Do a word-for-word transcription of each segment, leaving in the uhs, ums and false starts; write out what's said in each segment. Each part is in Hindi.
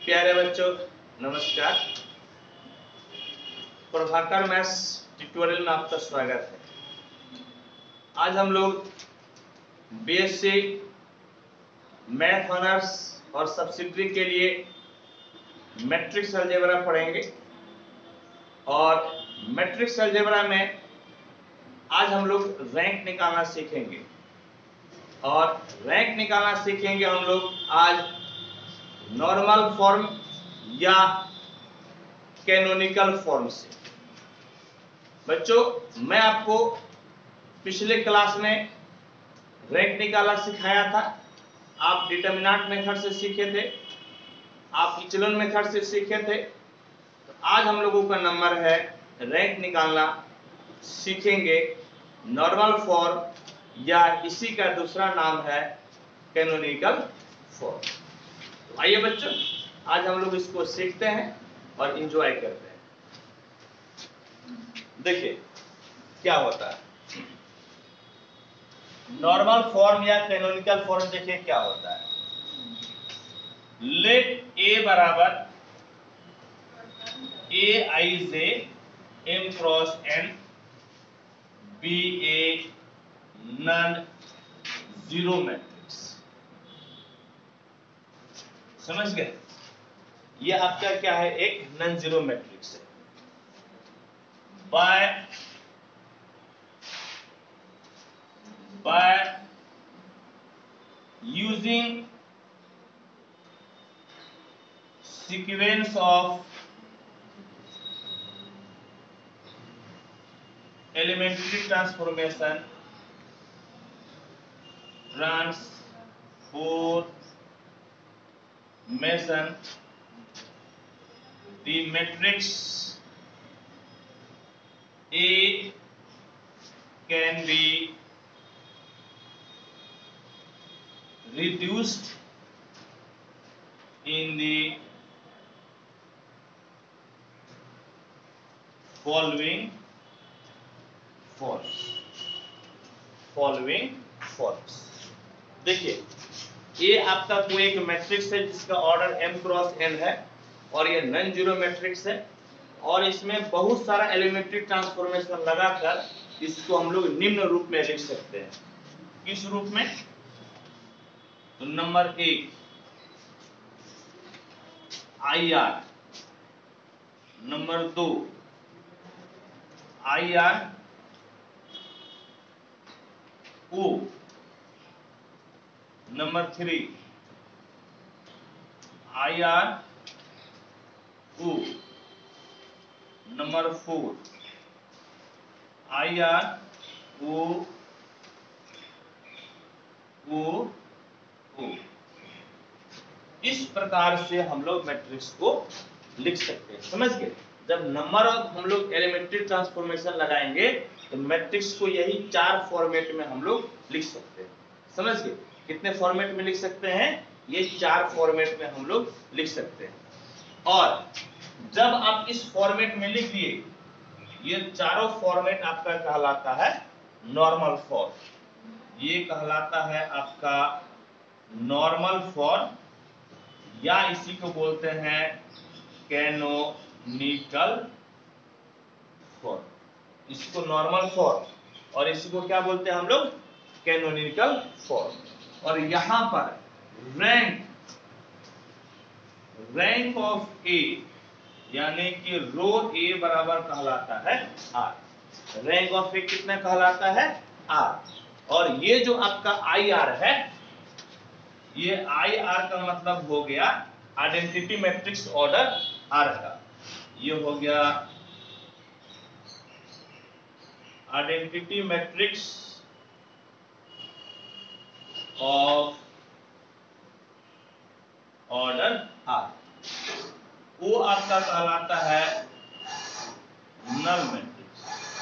प्यारे बच्चों नमस्कार। प्रभाकर मैथ्स ट्यूटोरियल में आपका स्वागत है। आज हम लोग बीएससी मैथ ऑनर्स और सब्सिडियरी के लिए मैट्रिक्स अलजेब्रा पढ़ेंगे और मैट्रिक्स अलजेब्रा में आज हम लोग रैंक निकालना सीखेंगे और रैंक निकालना सीखेंगे हम लोग आज नॉर्मल फॉर्म या कैनोनिकल फॉर्म से। बच्चों मैं आपको पिछले क्लास में रैंक निकालना सिखाया था। आप डिटरमिनेंट मेथड से सीखे थे, आप इचेलॉन मेथड से सीखे थे। तो आज हम लोगों का नंबर है रैंक निकालना सीखेंगे नॉर्मल फॉर्म या इसी का दूसरा नाम है कैनोनिकल फॉर्म। तो आइए बच्चों आज हम लोग इसको सीखते हैं और एंजॉय करते हैं। देखिए क्या होता है नॉर्मल फॉर्म या कैनोनिकल फॉर्म। देखिए क्या होता है, लेट ए बराबर A I J M cross N be a non zero matrix. समझ गए? ये आपका क्या है, एक नॉन जीरो मैट्रिक्स है। By by using sequence of elementary transformation transformation the matrix A can be reduced in the following forms following forms। देखिए ये आपका कोई एक मैट्रिक्स है जिसका ऑर्डर m क्रॉस n है और ये नॉन जीरो मैट्रिक्स है और इसमें बहुत सारा एलिमेंट्री ट्रांसफॉर्मेशन लगाकर इसको हम लोग निम्न रूप में लिख सकते हैं। किस रूप में? तो नंबर एक आई आर, नंबर दो I R O, number three I R O, number four I R O O O. इस प्रकार से हम लोग मैट्रिक्स को लिख सकते हैं। समझ गए? जब नंबर ऑफ हम लोग एलिमेंट्री ट्रांसफॉर्मेशन लगाएंगे तो मैट्रिक्स को यही चार फॉर्मेट में हम लोग लिख सकते हैं। समझ गए? कितने फॉर्मेट में लिख सकते हैं? ये चार फॉर्मेट में हम लोग लिख सकते हैं। और जब आप इस फॉर्मेट में लिख दिए, ये चारों फॉर्मेट आपका कहलाता है नॉर्मल फॉर्म। ये कहलाता है आपका नॉर्मल फॉर्म या इसी को बोलते हैं कैनोनिकल फॉर्म। इसको नॉर्मल फॉर्म और इसी को क्या बोलते हैं हम लोग? Canonical form. और यहां पर रैंक रैंक ऑफ ए यानी कि रो ए बराबर कहलाता है आर। रैंक ऑफ ए कितना कहलाता है? आर। और ये जो आपका आई आर है, ये आई आर का मतलब हो गया आइडेंटिटी मैट्रिक्स ऑर्डर आर का। ये हो गया identity matrix of order R. वो आपका कहलाता है नल मैट्रिक्स।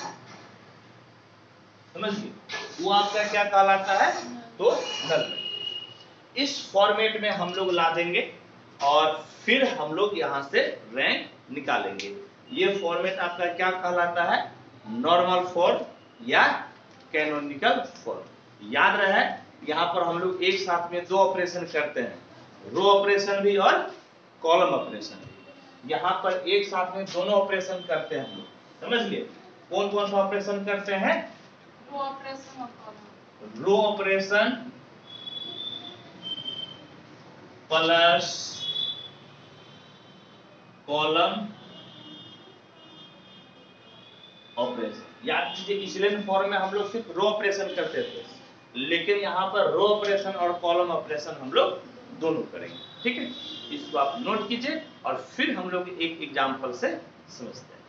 समझिए? वो आपका क्या कहलाता है? तो नल मैट्रिक्स। इस फॉर्मेट में हम लोग ला देंगे और फिर हम लोग यहां से रैंक निकालेंगे। ये फॉर्मेट आपका क्या कहलाता है? नॉर्मल फॉर्म या कैनोनिकल फॉर्म। याद रहे यहाँ पर हम लोग एक साथ में दो ऑपरेशन करते हैं, रो ऑपरेशन भी और कॉलम ऑपरेशन। यहाँ पर एक साथ में दोनों ऑपरेशन करते हैं हम लोग, समझ गए? कौन कौन सा ऑपरेशन करते हैं? रो ऑपरेशन और column. Row operation plus column operation. याद कीजिए इचेलन फॉर्म में हम लोग सिर्फ रो ऑपरेशन करते थे, लेकिन यहाँ पर रो ऑपरेशन और कॉलम ऑपरेशन हम लोग दोनों करेंगे, ठीक है? इसको आप नोट कीजिए और फिर हम लोग एक एग्जांपल से समझते हैं।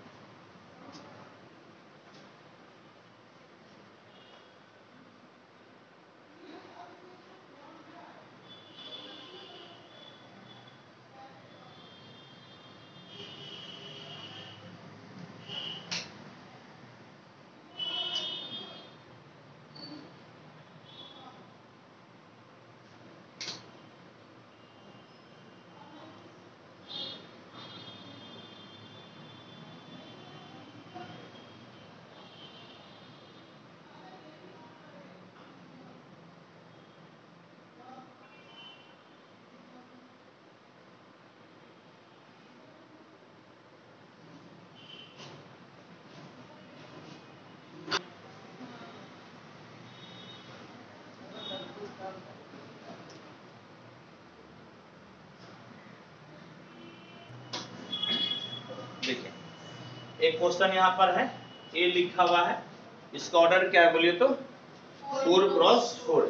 देखिए एक क्वेश्चन यहाँ पर है, ए लिखा हुआ है, इसका ऑर्डर क्या है बोलिए तो फोर क्रॉस फोर,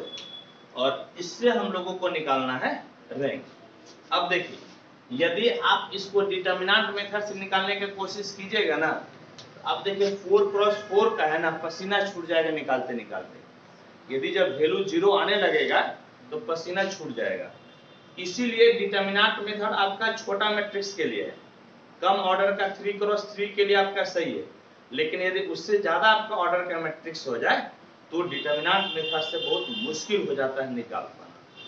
और इससे हम लोगों को निकालना है रैंक। अब देखिए यदि आप इसको डिटर्मिनेंट मेथड से निकालने की कोशिश कीजिएगा ना, तो अब देखिए फोर क्रॉस फोर का है ना, पसीना छूट जाएगा निकालते निकालते। यदि जब वैल्यू जीरो आने लगेगा तो पसीना छूट जाएगा। इसीलिए डिटर्मिनेंट मेथड आपका छोटा मैट्रिक्स के लिए है, कम ऑर्डर का थ्री क्रॉस थ्री के लिए आपका सही है, लेकिन यदि उससे ज्यादा आपका ऑर्डर का मैट्रिक्स हो जाए तो डिटर्मिनेंट मेथड से बहुत मुश्किल हो जाता है निकाल पाना।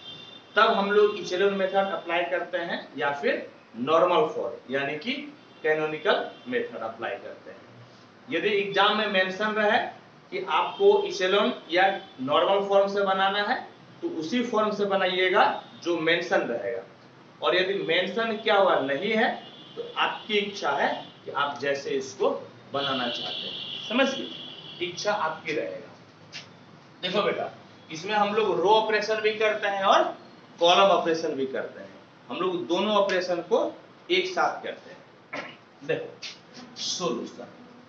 तब हम लोग इचेलन मेथड अप्लाई करते हैं या फिर नॉर्मल फॉर्म यानी कि कैनोनिकल मेथड अप्लाई करते हैं। यदि एग्जाम में मेंशन रहे कि आपको इचेलन या नॉर्मल फॉर्म से बनाना है तो उसी फॉर्म से बनाइएगा जो मेंशन रहेगा, और यदि मेंशन क्या हुआ नहीं है तो आपकी इच्छा है कि आप जैसे इसको बनाना चाहते हैं, समझ गए? इच्छा आपकी रहेगा। देखो बेटा इसमें हम लोग रो ऑपरेशन भी करते हैं और कॉलम ऑपरेशन भी करते हैं, हम लोग दोनों ऑपरेशन को एक साथ करते हैं। देखो सोल्यूशन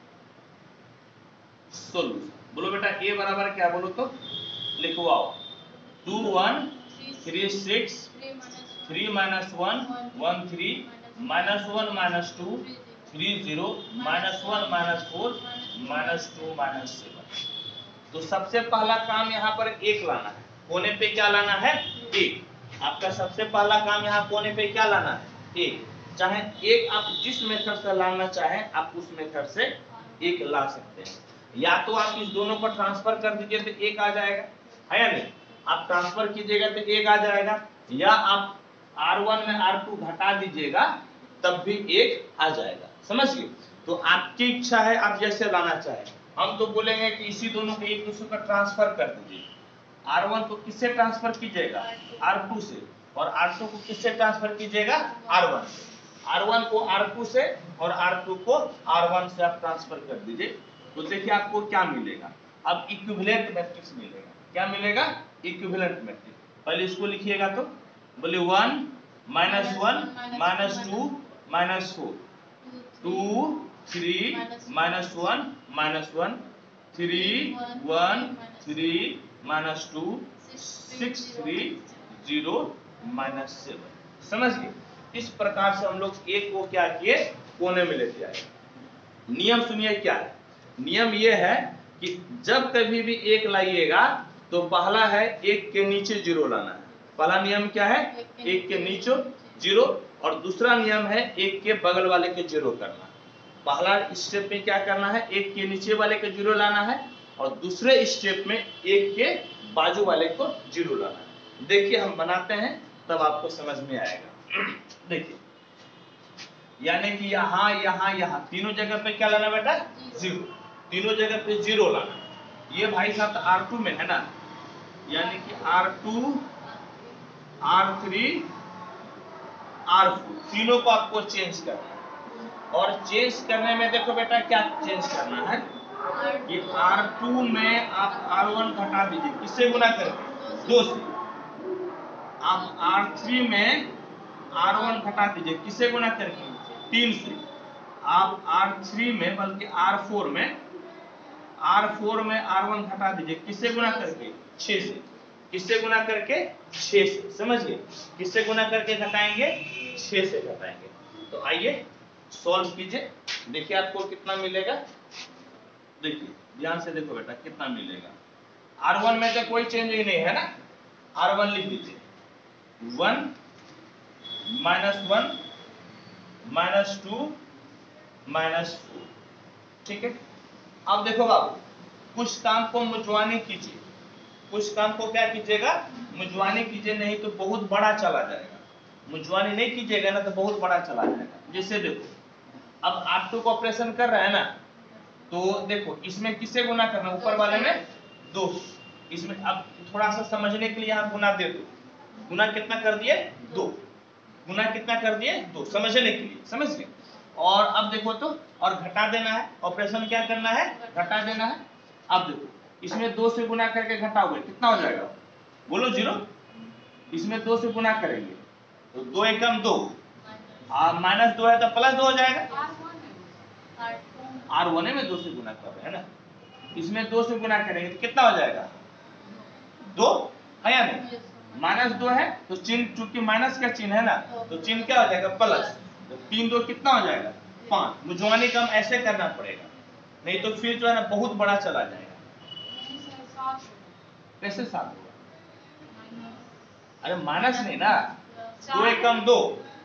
सोल्यूशन बोलो बेटा, ए बराबर क्या बोलो तो लिखवाओ, two one three six three minus one one three minus one minus two three zero minus one minus four minus two minus seven. तो सबसे पहला काम यहाँ पर एक लाना है, कोने पे क्या लाना है? एक। आपका सबसे पहला काम यहाँ कोने पे क्या लाना है? एक। चाहे एक आप जिस मेथड से लाना चाहें आप उस मेथड से एक ला सकते हैं, या तो आप इस दोनों को ट्रांसफर कर दीजिए तो एक आ जाएगा, है या नहीं? आप ट्रांसफर कीजिएगा तो एक आ जाएगा, या आप आर वन में आर टू घटा दीजिएगा तब भी एक आ जाएगा, समझ गए? तो आपकी इच्छा है आप जैसे लाना चाहें। हम तो बोलेंगे कि इसी दोनों को एक दूसरे का ट्रांसफर कर दीजिए। आर वन को किससे ट्रांसफर कीजिएगा? आर टू से, और आर टू को किससे ट्रांसफर कीजिएगा? आर वन से। आर वन को आर टू से और आर टू को आर वन से आप ट्रांसफर कर दीजिए, तो देखिए आपको क्या मिलेगा? अब इक्विवेलेंट मैट्रिक्स मिलेगा। क्या मिलेगा? Equivalent matrix. पहले इसको लिखिएगा तो बोले one minus one minus two minus four, two three minus one minus one, three one three minus two six three zero minus seven. समझ गए? इस प्रकार से हम लोग एक को क्या किए? कोने में लेते आए। नियम सुनिए क्या है? नियम ये है कि जब कभी भी एक लाइएगा तो पहला है एक के नीचे जीरो लाना है। पहला नियम क्या है? एक के नीचे जीरो, और दूसरा नियम है एक के बगल वाले के जीरो करना। पहला स्टेप में क्या करना है? एक के नीचे वाले के जीरो लाना है, और दूसरे स्टेप में एक के बाजू वाले को जीरो लाना है। देखिए हम बनाते हैं तब आपको समझ में आएगा। देखिए यानी कि यहाँ यहाँ यहाँ तीनों जगह पे क्या लाना बेटा? जीरो। तीनों जगह पे जीरो लाना। ये भाई साहब आर टू में है ना, यानी कि R two R three R four, तीनों को आपको चेंज करना है। और चेंज करने में देखो बेटा क्या चेंज करना है कि आर टू में आप आर वन घटा दीजिए, किससे गुना करके? दो से। आप आर थ्री में आर वन घटा दीजिए, किससे गुना करके? तीन से। आप आर थ्री में बल्कि आर फोर में आर फोर में आर वन घटा दीजिए, किससे गुना करके? छह से। किससे गुना करके? छह से। समझ गए? किससे गुना करके घटाएंगे? छह से घटाएंगे। तो आइए सॉल्व कीजिए, देखिए आपको कितना मिलेगा। देखिए ध्यान से देखो बेटा कितना मिलेगा। आर वन में तो कोई चेंज ही नहीं है ना, आर वन लिख दीजिए, one minus one minus two minus four. ठीक है, अब देखो बाबू कुछ काम को मुझवानी कीजिए, कुछ काम को क्या कीजिएगा? मुझवानी कीजिए, नहीं तो बहुत बड़ा चला जाएगा। मुझवानी नहीं कीजिएगा ना तो बहुत बड़ा चला जाएगा। जैसे देखो अब आर टू का ऑपरेशन कर रहा है ना, तो देखो इसमें किससे गुना करना? ऊपर वाले में दो। इसमें अब थोड़ा सा समझने के लिए आप गुना दे दो। गुना कितना कर दिए? दो। गुना कितना कर दिए? दो, समझने के लिए। समझ गए? और अब देखो तो और घटा देना है, ऑपरेशन क्या करना है? घटा देना है। अब देखो इसमें दो से गुना करके घटाओगे कितना हो जाएगा? बोलो जीरो। इसमें दो से गुना करेंगे तो दो एकम दो, माइनस दो है तो प्लस दो हो जाएगा। आर वन में दो से गुना कर रहे हैं ना, इसमें दो से गुना करेंगे तो कितना हो जाएगा? दो है या नहीं? माइनस दो है तो चिन्ह, चूंकि माइनस का चिन्ह है ना तो चिन्ह क्या हो जाएगा? प्लस। तो तीन दो कितना हो जाएगा? पांच। मुझवानी काम ऐसे करना पड़ेगा, नहीं तो फिर जो है ना बहुत बड़ा चला जाएगा। कैसे सात होगा? अरे माइनस नहीं ना, दो एकम दो,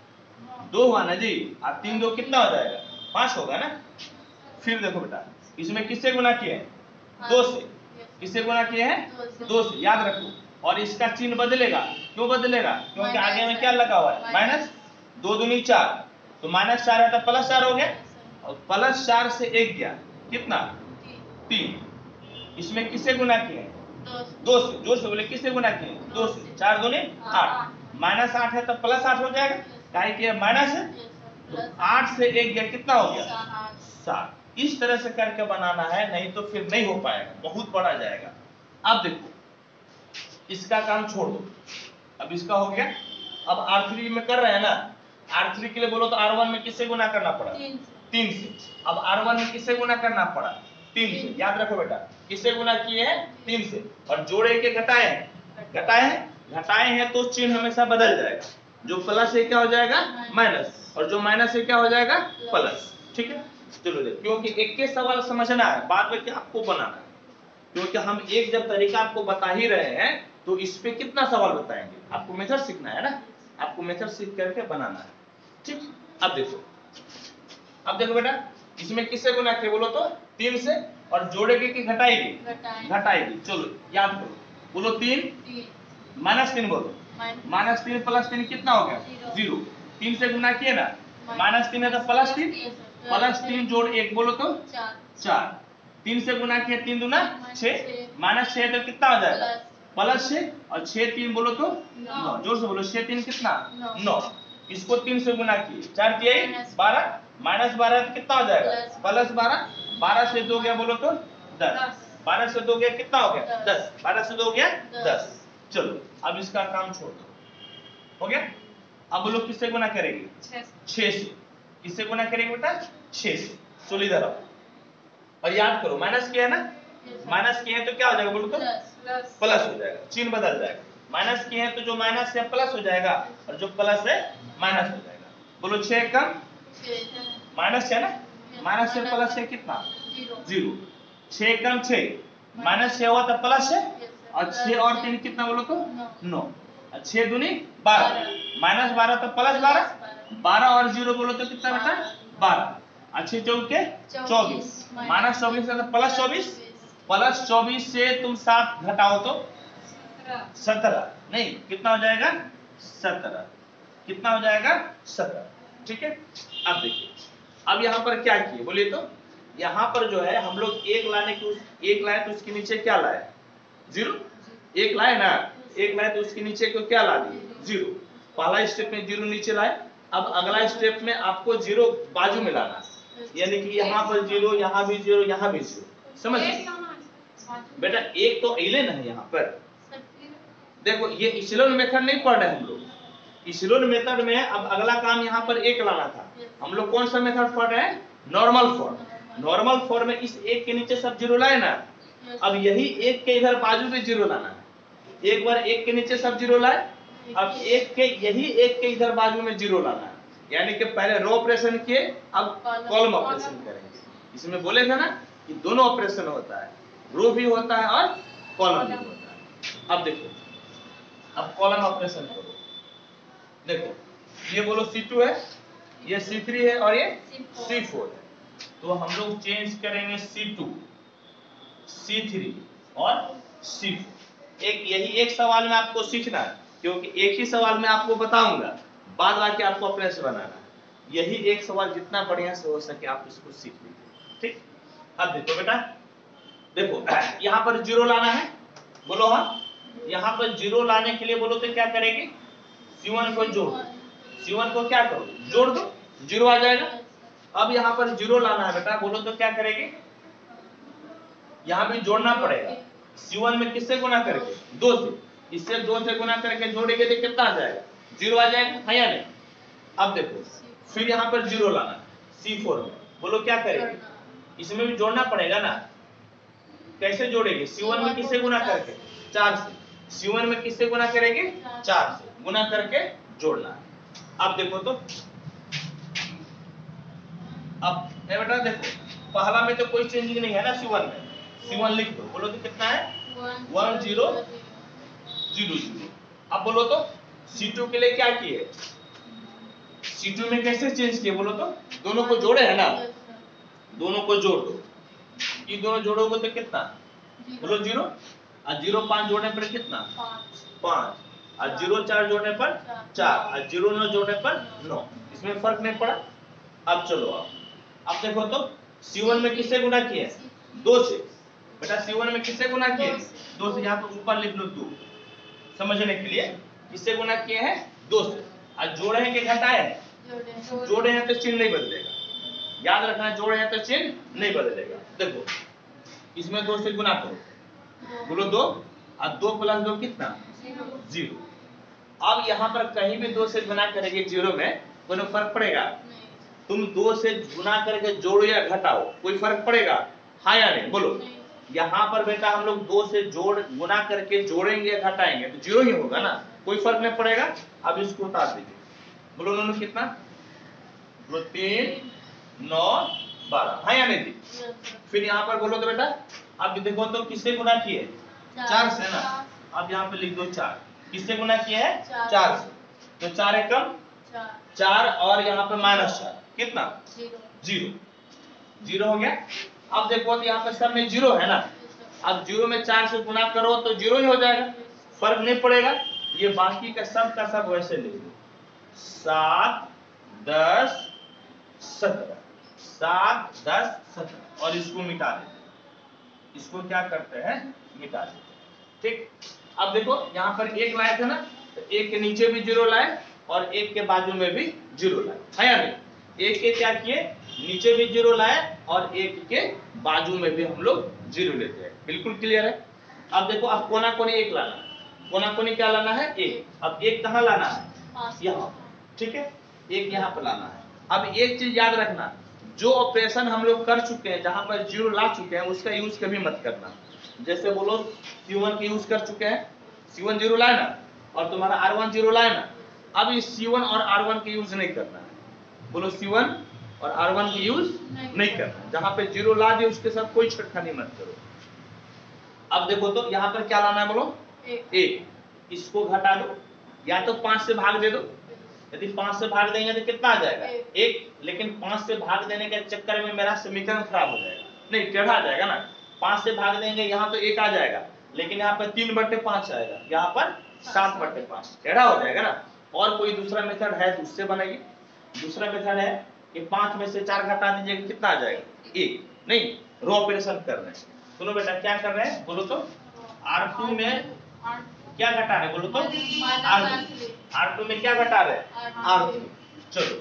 दो हुआ ना जी, अब तीन दो कितना हो जाएगा? पांच होगा ना। फिर देखो बेटा इसमें किससे गुना किए हैं? दो से। किससे गुना किए हैं? दो से। याद रखो, और इसका चिन्ह बदलेगा। क्यों बदलेगा? क्योंकि आगे में क्या लगा हुआ है? माइनस। दो दूनी चार, तो माइनस चार है तो प्लस चार हो गया, और प्लस चार से एक गया कितना? तीन। इसमें किससे गुना किए? दो से। जोर से बोले किससे गुना किए? दो से। चार दूनी आठ, माइनस आठ है तो प्लस आठ हो जाएगा, काहे कि माइनस है। तो आठ से एक गया कितना हो गया? सात। इस तरह से करके बनाना है, नहीं तो फिर नहीं हो पाएगा, बहुत बड़ा जाएगा। अब देखो इसका काम छोड़ दो, अब इसका हो गया। अब आर थ्री में कर रहे हैं ना, आर थ्री के लिए बोलो तो आर वन में किससे गुना करना पड़ा? तीन से। अब आर वन में किससे गुना करना पड़ा? तीन से। याद रखो बेटा किससे गुना किए हैं? तीन से। और जोड़े के घटाए हैं, घटाए हैं घटाए हैं तो चिन्ह हमेशा बदल जाएगा। जो प्लस है क्या हो जाएगा? माइनस, और जो माइनस है क्या हो जाएगा? प्लस। ठीक है, चलो देखो, क्योंकि एक के सवाल समझना है, बाद में क्या आपको बनाना है, क्योंकि हम एक जब तरीका आपको बता ही रहे हैं तो इस पे कितना सवाल बताएंगे? आपको मेथड सीखना है ना, आपको मेथड सीख करके बनाना है। ठीक, अब देखो अब देखो बेटा इसमें किससे गुना किया? बोलो तो तीन से। और जोड़ेगी कि घटाएगी? घटाएगी। चलो याद करो, बोलो तीन माइनस तीन, बोलो माइनस तीन प्लस तीन कितना हो गया? जीरो। तीन से गुना किए ना, माइनस तीन है तो प्लस तीन, प्लस तीन जोड़ एक, बोलो तो चार। तीन से गुना किया, तीन दूना छह, माइनस छह तो कितना हो जाएगा? प्लस छह, और छह तीन बोलो तो नौ। जोर से बोलो, छह तीन कितना? नौ। इसको तीन से गुना किए, चार तिहाई बारह, माइनस बारह तो कितना हो जाएगा? प्लस बारह। बारह से दो गया, बोलो तो दस। बारह से दो गया कितना हो गया? दस। बारह से दो गया दस। चलो अब इसका काम छोड़ दो, हो गया। अब बोलो किससे गुना करेंगे? छह से। किससे गुना करेंगे बेटा? छह से। चलो इधर आओ और याद करो, माइनस किया है ना, माइनस किए हैं तो क्या हो जाएगा? बोलो तो प्लस हो जाएगा, चिन्ह बदल जाएगा। माइनस किए हैं तो जो माइनस है प्लस हो जाएगा, और जो प्लस है माइनस हो जाएगा। बोलो छह कम माइनस है ना, माइनस से प्लस है कितना? जीरो। छह कम छह, माइनस छह हुआ तो प्लस है, और छह और तीन कितना? बोलो तो नौ। छह दूनी बारह, माइनस बारह तो प्लस बारह, बारह और जीरो बोलो तो कितना बेटा? बारह। अच्छे चौके चौबीस, माइनस चौबीस है तो प्लस चौबीस, प्लस चौबीस से तुम सात घटाओ तो सत्रह। नहीं, कितना हो जाएगा? सत्रह। कितना हो जाएगा? सत्रह। ठीक है, अब देखिए अब यहाँ पर क्या किए बोलिए तो, यहाँ पर जो है हम लोग एक लाने की एक लाए तो उसके नीचे क्या लाए? जीरो। एक लाए ना, एक लाए तो उसके नीचे को क्या ला दिए? जीरो। पहला स्टेप में जीरो नीचे लाए, अब अगला स्टेप में आपको जीरो बाजू में लाना, यानी कि यहाँ पर जीरो, यहाँ भी जीरो, यहाँ भी जीरो। समझ बेटा, एक तो इलेवन है यहाँ पर। देखो ये इचेलॉन मेथड नहीं पढ़ रहे हम लोग। इचेलॉन मेथड में अब अगला काम यहाँ पर एक लाना था। हम लोग कौन सा मेथड पढ़ रहे हैं? Normal form. नॉर्मल फॉर्म में इस एक के नीचे सब जीरो लाए ना, अब यही एक के इधर बाजू में जीरो लाना है। एक बार एक के नीचे सब जीरो लाए, अब एक के यही एक के इधर बाजू में जीरो लाना है। यानी कि पहले रो ऑपरेशन किए, अब कॉलम ऑपरेशन करेंगे। इसमें बोले थे ना कि दोनों ऑपरेशन होता है, रो भी होता है और कॉलम भी होता है। अब देखो, अब कॉलम ऑपरेशन करो। देखो ये बोलो सी टू है, ये सी थ्री है और ये सी फोर है। तो हम लोग चेंज करेंगे सी टू, सी थ्री और सी फोर। एक यही एक सवाल में आपको सीखना है, क्योंकि एक ही सवाल में आपको बताऊंगा, बाद बाकी आपको अपने से बनाना है। यही एक सवाल जितना बढ़िया से हो सके आप इसको सीख लीजिए, ठीक। अब देखो बेटा, देखो यहाँ पर जीरो लाना है, बोलो हाँ। यहाँ पर जीरो लाने के लिए बोलो तो क्या करेंगे? सी वन को जोड़, सी वन को क्या करो? जोड़ दो, जीरो आ जाएगा। अब यहाँ पर जीरो लाना है बेटा, बोलो तो क्या करेंगे? यहाँ भी जोड़ना पड़ेगा। सी वन में किससे गुना करके? दो से। इससे दो से गुना करके जोड़ेंगे तो कितना आ जाएगा? जीरो आ जाएगा, है या नहीं? अब देखो फिर यहाँ पर जीरो लाना है सी फोर में, बोलो क्या करेंगे? इसमें भी जोड़ना पड़ेगा ना। कैसे जोड़ेंगे? सी वन में किससे गुना करके? चार से। सी वन में किससे गुना करेंगे? चार से गुना करके जोड़ना है। अब देखो तो, अब बेटा देखो पहला में तो कोई चेंजिंग नहीं है ना सी वन में। सी वन लिख दो, बोलो तो कितना है? One zero zero zero. अब बोलो तो सी टू के लिए क्या किए? सी टू में कैसे चेंज किए बोलो तो? दोनों को जोड़े है ना, दोनों को जोड़ दो। ये दोनों जोड़ोगे तो कितना? बोलो जीरो। और जीरो पांच जोड़ने पर कितना? पांच। और जीरो चार जोड़ने पर चार, और जीरो नौ जोड़ने पर नौ। इसमें फर्क नहीं पड़ा। अब चलो आप अब देखो तो सी वन में किससे गुना किए? दो से। बेटा सी वन में किससे गुना किए? दो से। यहाँ पर ऊपर लिख लो दो, समझने के लिए। किससे गुना किए हैं? दो से। और जोड़े हैं कि घटाए हैं? जोड़े हैं तो चिन्ह नहीं बदलेगा, याद रखना। जोड़े हैं तो चिन्ह नहीं बदलेगा। देखो इसमें दो से गुना करो, बोलो दो। और दो प्लस दो कितना? जीरो। अब यहाँ पर कहीं भी दो से गुना करेंगे जीरो में कोई फर्क पड़ेगा? तुम दो से गुना करके जोड़ो या घटाओ, कोई फर्क पड़ेगा? हाँ या नहीं? बोलो। यहाँ पर बेटा हम लोग दो से जोड़ गुना करके जोड़ेंगे या घटाएंगे तो जीरो ही होगा ना, कोई फर्क नहीं पड़ेगा। अब इसको उतार दीजिए, बोलो दोनों कितना? बोलो तीन नौ बारह, हाँ या नहीं दी? फिर यहाँ पर बोलो तो बेटा, अब देखो तो किससे गुना किए? चार से ना। अब यहाँ पे लिख दो चार। किससे गुना किए है? चार से। तो चार एकम चार और यहाँ पे माइनस चार, कितना? जीरो। जीरो हो गया। अब देखो तो यहाँ पे सब में जीरो है ना। अब जीरो में चार से गुना करो तो जीरो ही हो जाएगा, फर्क नहीं पड़ेगा। ये बाकी का सब का सब वैसे ले लो। सात दस सत्रह, सात दस सत्रह, और इसको मिटा देते। इसको क्या करते हैं? मिटा देते, ठीक। अब देखो यहाँ पर एक लाए थे ना, तो एक के नीचे भी जीरो लाए और एक के बाजू में भी जीरो लाए, है या नहीं? एक के क्या किए? नीचे भी जीरो लाए और एक के बाजू में भी हम लोग जीरो लेते हैं। बिल्कुल क्लियर है। अब देखो अब कोना कोनी एक लाना है। कोना कोनी क्या लाना है? एक। अब एक कहाँ लाना है? यहाँ, ठीक है। एक यहाँ पर लाना है। अब एक चीज याद रखना, जो ऑपरेशन हम लोग कर चुके हैं, जहां पर जीरो ला चुके हैं, उसका यूज कभी मत करना। जैसे बोलो सी वन का यूज कर चुके हैं, सी वन जीरो लाए ना, और तुम्हारा आर वन जीरो लाए ना। अब इस सी वन और आर वन का यूज नहीं करना है। बोलो सी वन और आर वन का यूज नहीं करना। जहां पे जीरो ला दिए उसके साथ कोई छेड़खानी मत करो। अब देखो तो यहाँ पर क्या लाना है? बोलो एक। इसको घटा दो, या तो पांच से भाग दे दो। यदि पांच से भाग देंगे तो कितना आ जाएगा? एक। लेकिन पांच से भाग देने के चक्कर में मेरा समीकरण खराब हो जाएगा, नहीं टेढ़ा आ जाएगा ना। पांच से भाग देंगे यहाँ तो एक आ जाएगा, लेकिन यहाँ पर तीन बटे पांच आएगा, यहाँ पर सात बटे पांच, टेढ़ा हो जाएगा ना। और कोई दूसरा मेथड है तो उससे बनेगी। दूसरा मेथड है कि पांच में से चार घटा दीजिएगा, कितना आ जाएगा? एक। नहीं, रो ऑपरेशन कर रहे हैं। सुनो बेटा क्या कर रहे हैं? बोलो तो आर टू में क्या घटा रहे? बोलो तो आर टू। आर टू में क्या घटा रहे? R three. चलो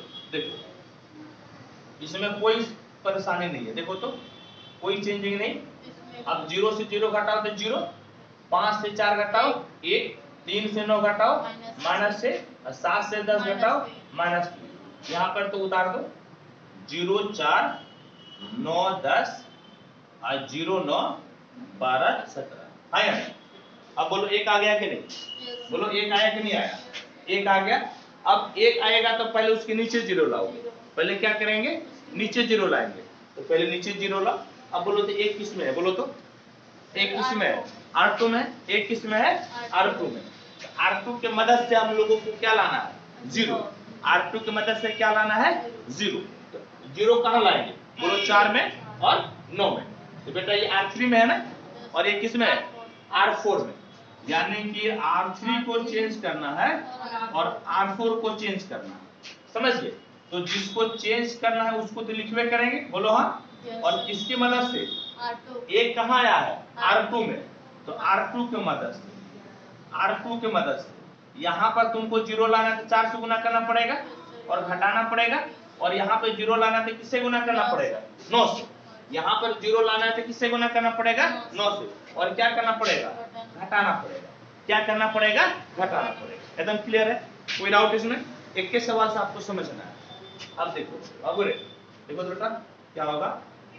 देखो इसमें कोई परेशानी नहीं है, देखो तो कोई चेंजिंग नहीं। अब जीरो से जीरो घटाओ तो जीरो, पांच से चार घटाओ एक, तीन से नौ घटाओ माइनस से, सात से दस घटाओ माइनस टू। यहाँ पर तो उतार दो जीरो चार नौ दस और जीरो नौ बारह सत्रह। हाँ यार अब बोलो एक आ गया कि नहीं, बोलो एक आया कि नहीं आया, एक आ गया। अब एक आएगा तो पहले उसके नीचे जीरो लाओगे, पहले क्या करेंगे नीचे जीरो लाएंगे, तो पहले नीचे जीरो लाओ। अब बोलो तो एक किस में है, बोलो तो एक किस में है आर टू में, एक किस में है आर टू में। आर टू के मदद से हम लोगों को क्या लाना है जीरो, आर टू की मदद से क्या लाना है जीरो। तो जीरो कहाँ लाएंगे, बोलो चार में और नौ में। तो बेटा ये आर थ्री में है ना, और ये किस में है आर फोर में। यानी कि आर थ्री को चेंज करना है और आर फोर को चेंज करना है, समझिए। तो जिसको चेंज करना है उसको तो लिखवे करेंगे, बोलो हाँ। और किसकी मदद से, एक कहाँ आया है आर टू में, तो आर टू की मदद से, आर टू की मदद से यहाँ पर तुमको जीरो लाना है तो चार से गुना करना पड़ेगा और घटाना पड़ेगा, और यहाँ पे जीरो लाना है तो किससे गुना करना पड़ेगा नौ से। यहाँ पर जीरो लाना है तो किससे गुना करना पड़ेगा नौ से, और क्या करना पड़ेगा घटाना पड़ेगा, क्या करना पड़ेगा घटाना पड़ेगा। एकदम क्लियर है, कोई डाउट इसमें, एक के सवाल से आपको समझना है। अब देखो अब रे देखो बेटा क्या होगा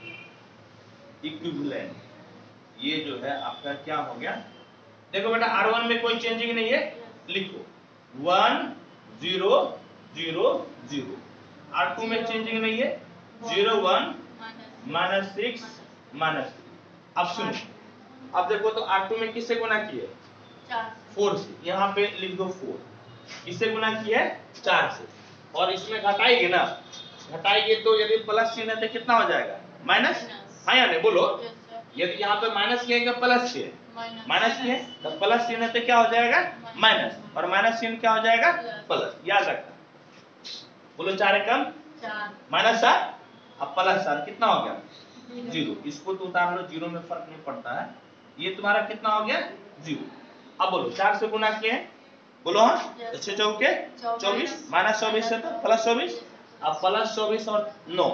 इक्विवेलेंट, ये जो है आपका क्या हो गया, देखो बेटा आर वन में कोई चेंजिंग नहीं है, लिखो one zero zero zero. R two में चेंजिंग नहीं है, zero one minus six minus three. अब सुनो, अब देखो तो आर टू में किससे गुना किए फोर से, यहाँ पे लिख दो फोर, किससे गुना किया है चार से, और इसमें घटाएंगे ना, घटाएंगे तो यदि प्लस चिन्ह है तो कितना हो जाएगा माइनस, हाँ या नहीं बोलो। यदि यहाँ पे माइनस किया प्लस किए, माइनस किए तो प्लस चिन्ह है तो क्या हो जाएगा माइनस, और माइनस चिन्ह क्या हो जाएगा प्लस, याद रखना। बोलो चार एकम माइनस चार, अब प्लस चार कितना हो गया जीरो। इसको तो उतार लो, जीरो में फर्क नहीं पड़ता है। ये तुम्हारा कितना हो गया जीरो। अब बोलो चार से गुना किए, बोलो हाँ, छह चौके चौबीस, माइनस चौबीस है तो प्लस चौबीस, अब प्लस चौबीस और नौ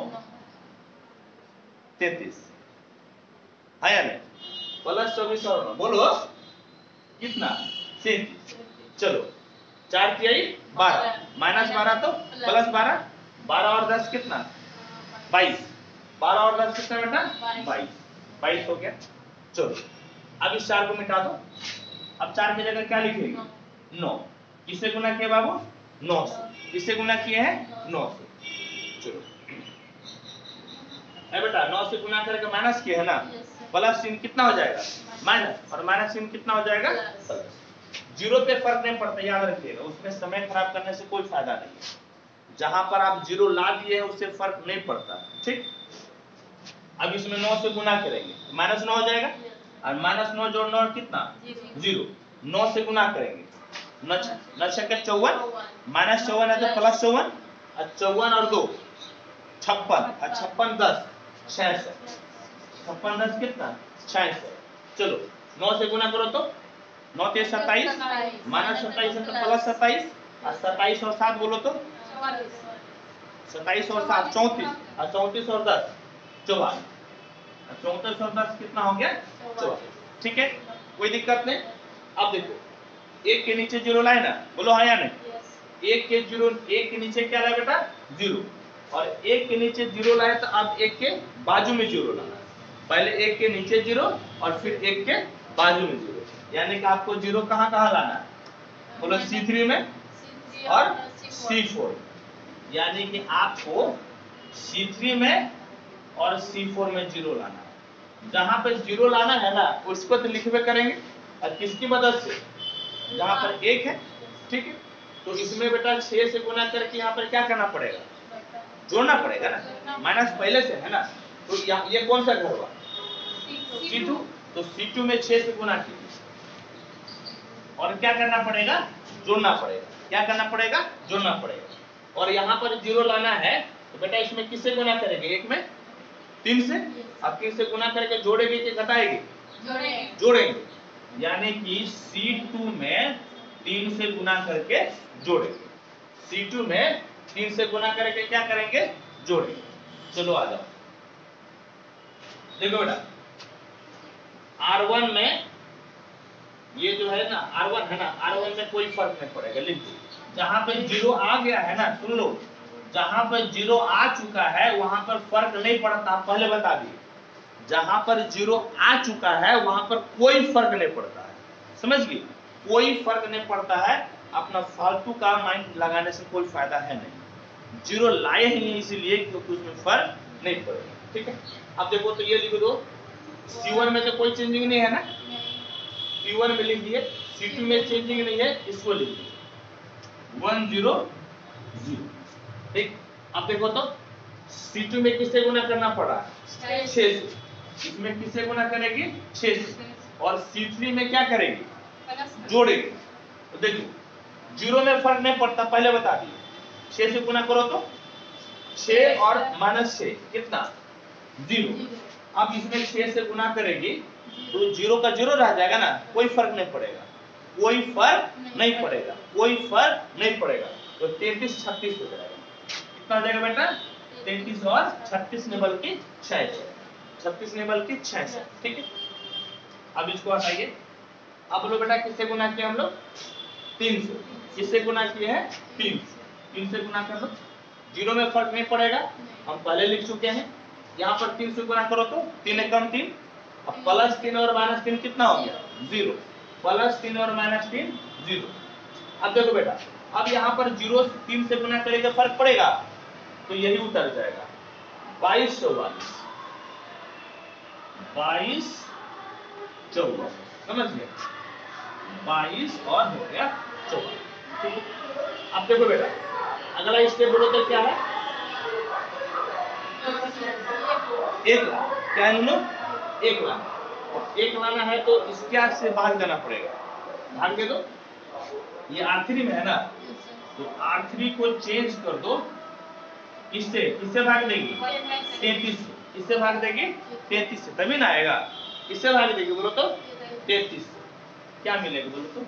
तैतीस, है या नहीं, प्लस चौबीस और नौ बोलो कितना तैतीस। चलो चार की आई बारह, माइनस बारह तो प्लस बारह, बारह और दस कितना बाईस, बारह और दस कितना बेटा बाईस, बाईस हो गया। चलो अब इस चार को मिटा दो, अब चार की जगह क्या लिखेंगे नौ, किससे गुना किया बाबू नौ से, किससे गुना किए हैं नौ से। चलो है बेटा नौ से गुना करके माइनस किए है ना, प्लस चिन्ह कितना हो जाएगा माइनस, और माइनस चिन्ह कितना हो जाएगा प्लस। जीरो पे फर्क नहीं पड़ता, याद रखिएगा, उसमें समय खराब करने से कोई फायदा नहीं है। जहां पर आप जीरो ला दिए हैं उससे फर्क नहीं पड़ता, ठीक। अब इसमें नौ से गुना करेंगे, माइनस नौ हो जाएगा, और माइनस नौ जोड़ नौ कितना जीरो, नौ से गुना करेंगे नौ छक्के चौवन, माइनस चौवन है तो प्लस चौवन, और चौवन और दो छप्पन, और छप्पन दस छियासठ, छप्पन दस कितना छियासठ। चलो नौ से गुना करो तो नौ तेईस सत्ताईस, माइनस सत्ताईस है तो प्लस सत्ताईस, और सत्ताईस और सात बोलो तो सत्ताईस और सात चौंतीस, और चौंतीस और दस चौवालीस, चौंतीस और दस कितना हो गया चौवालीस, ठीक है कोई दिक्कत नहीं। अब देखो एक के नीचे जीरो लाए ना, बोलो हाँ या नहीं, एक के जीरो, एक के नीचे क्या लाए बेटा जीरो, और एक के नीचे जीरो लाए तो अब एक के बाजू में जीरो लाना, पहले एक के नीचे जीरो और फिर एक के बाजू में जीरो, यानी कि आपको जीरो कहाँ कहाँ लाना है, बोलो सी थ्री में और सी फोर, यानी कि आपको सी थ्री में और सी फोर में जीरो लाना है। जहां पे जीरो लाना है ना उसको तो लिखवे करेंगे, और किसकी मदद से, जहां पर एक है, ठीक है। तो इसमें बेटा छह से गुना करके यहाँ पर क्या करना पड़ेगा जोड़ना पड़ेगा ना, माइनस पहले से है ना, तो ये कौन सा घर हुआ सी टू, तो सी टू में छह से गुना कीजिए, और क्या करना पड़ेगा जोड़ना पड़ेगा, क्या करना पड़ेगा जोड़ना पड़ेगा। और यहाँ पर जीरो लाना है तो बेटा इसमें किससे गुना करेंगे, एक में तीन से, अब तीन से गुना करके जोड़ेंगे कि घटाएंगे जोड़ेंगे, यानी कि सी टू में तीन से गुना करके जोड़ेंगे, सी टू में तीन से गुना करके क्या करेंगे, जोड़ेंगे। चलो आ जाओ, देखो बेटा आर वन में ये जो है ना आर वन है ना, आर वन में कोई फर्क नहीं पड़ेगा, लिख दो। जहां पे जीरो आ गया है ना, सुन लो, जहां पर जीरो आ चुका है वहां पर फर्क नहीं पड़ता, पहले बता दिए। जहां पर जीरो आ चुका है वहां पर कोई फर्क नहीं पड़ता है, समझ गए, कोई फर्क नहीं पड़ता है। अपना फालतू का माइंड लगाने से कोई फायदा है नहीं। जीरो लाए ही नहीं इसीलिए क्योंकि उसमें फर्क नहीं पड़ेगा, ठीक है। अब देखो तो ये लिख दो, सी वन में तो कोई चेंजिंग नहीं है ना, सी वन में लिख दिए, सी टू में चेंजिंग नहीं है, इसको लिख दिए वन जीरो जीरो, ठीक। अब देखो तो सी टू में किससे गुना करना पड़ा, छह से, इसमें किससे गुना करेगी, छह से, और सी थ्री में क्या करेगी, जोड़ेगी। तो देखो जीरो में फर्क नहीं पड़ता, पहले बता दिए, छह से गुना करो तो छह और माइनस छह कितना, जीरो। अब इसमें छह से गुना करेगी तो जीरो का जीरो रह जाएगा ना, कोई फर्क नहीं पड़ेगा, कोई फर्क नहीं पड़ेगा, कोई फर्क नहीं पड़ेगा। तो तैतीस छत्तीस हो जाएगा, कितना हो जाएगा बेटा, तैतीस और छत्तीस ने बल्कि छियासठ, छत्तीस ने बल्कि छियासठ, ठीक है। अब इसको हटाइए। अब बोलो बेटा किससे गुना किया हम लोग, तीन से, किससे गुना किए हैं, तीन से, तीन से गुना कर लो, जीरो में फर्क नहीं पड़ेगा, हम पहले लिख चुके हैं। यहाँ पर तीन से गुना करो तो तीन एकम तीन, अब प्लस तीन और माइनस तीन कितना हो गया, जीरो, प्लस तीन और माइनस तीन जीरो। अब देखो बेटा, अब यहाँ पर जीरो तीन से गुना करेगा फर्क पड़ेगा, तो यही उतर जाएगा बाईस चौवालीस, बाईस चौवालीस, समझ गए, बाईस और हो गया चौवालीस, ठीक है। अब देखो बेटा अगला स्टेप बोलो तो क्या है, एक लाना, क्या है नो, एक लाना, एक लाना है तो इसके से भाग देना पड़ेगा, भाग दे दो, ये आर थ्री में है ना, तो आर थ्री को चेंज कर दो, किससे, किससे भाग देगी, तैतीस से, किससे भाग देगी, तैतीस से, तभी ना आएगा, किससे भाग देगी बोलो तो, तैतीस से, क्या मिलेगा बोलो तो,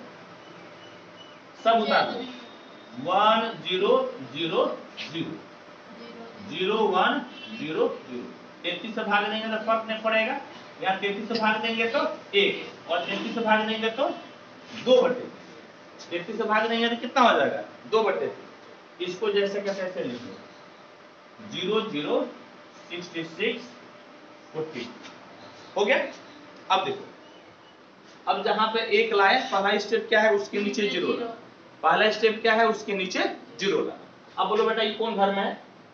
सब उतार दो, one zero zero zero, zero one zero zero, तैतीस से भाग देंगे तो फर्क नहीं पड़ेगा, यहाँ तैतीस से भाग देंगे तो एक, और तैतीस से भाग देंगे तो दो बटे, तैतीस से भाग देंगे तो कितना हो जाएगा, दो बटे, इसको जैसे कैसे ऐसे लिखो, zero zero sixty six forty, हो गया। अब देखो, अब जहां पे एक लाए, पहला स्टेप क्या है, उसके नीचे जीरो ला, पहला स्टेप क्या है, उसके नीचे जीरो ला। अब बोलो बेटा ये कौन घर में है,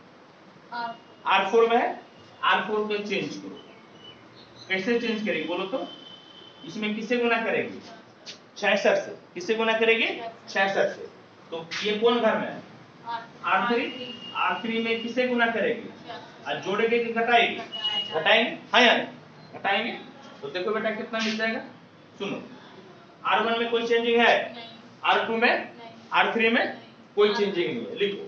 आर फोर में है, आर फोर को चेंज करो, कैसे चेंज करेगी बोलो तो, इसमें किससे गुना करेगी, छियासठ से, किससे गुना करेगी, छियासठ से, तो ये कौन घर में है, आर थ्री, आर थ्री में किससे गुना करेगी, और जोड़ेंगे कि घटाएगी, घटाएंगे, हाँ यार घटाएंगे, तो देखो बेटा कितना मिल जाएगा, सुनो, आर वन में कोई चेंजिंग है, आर टू में, आर थ्री में कोई चेंजिंग नहीं है, लिखो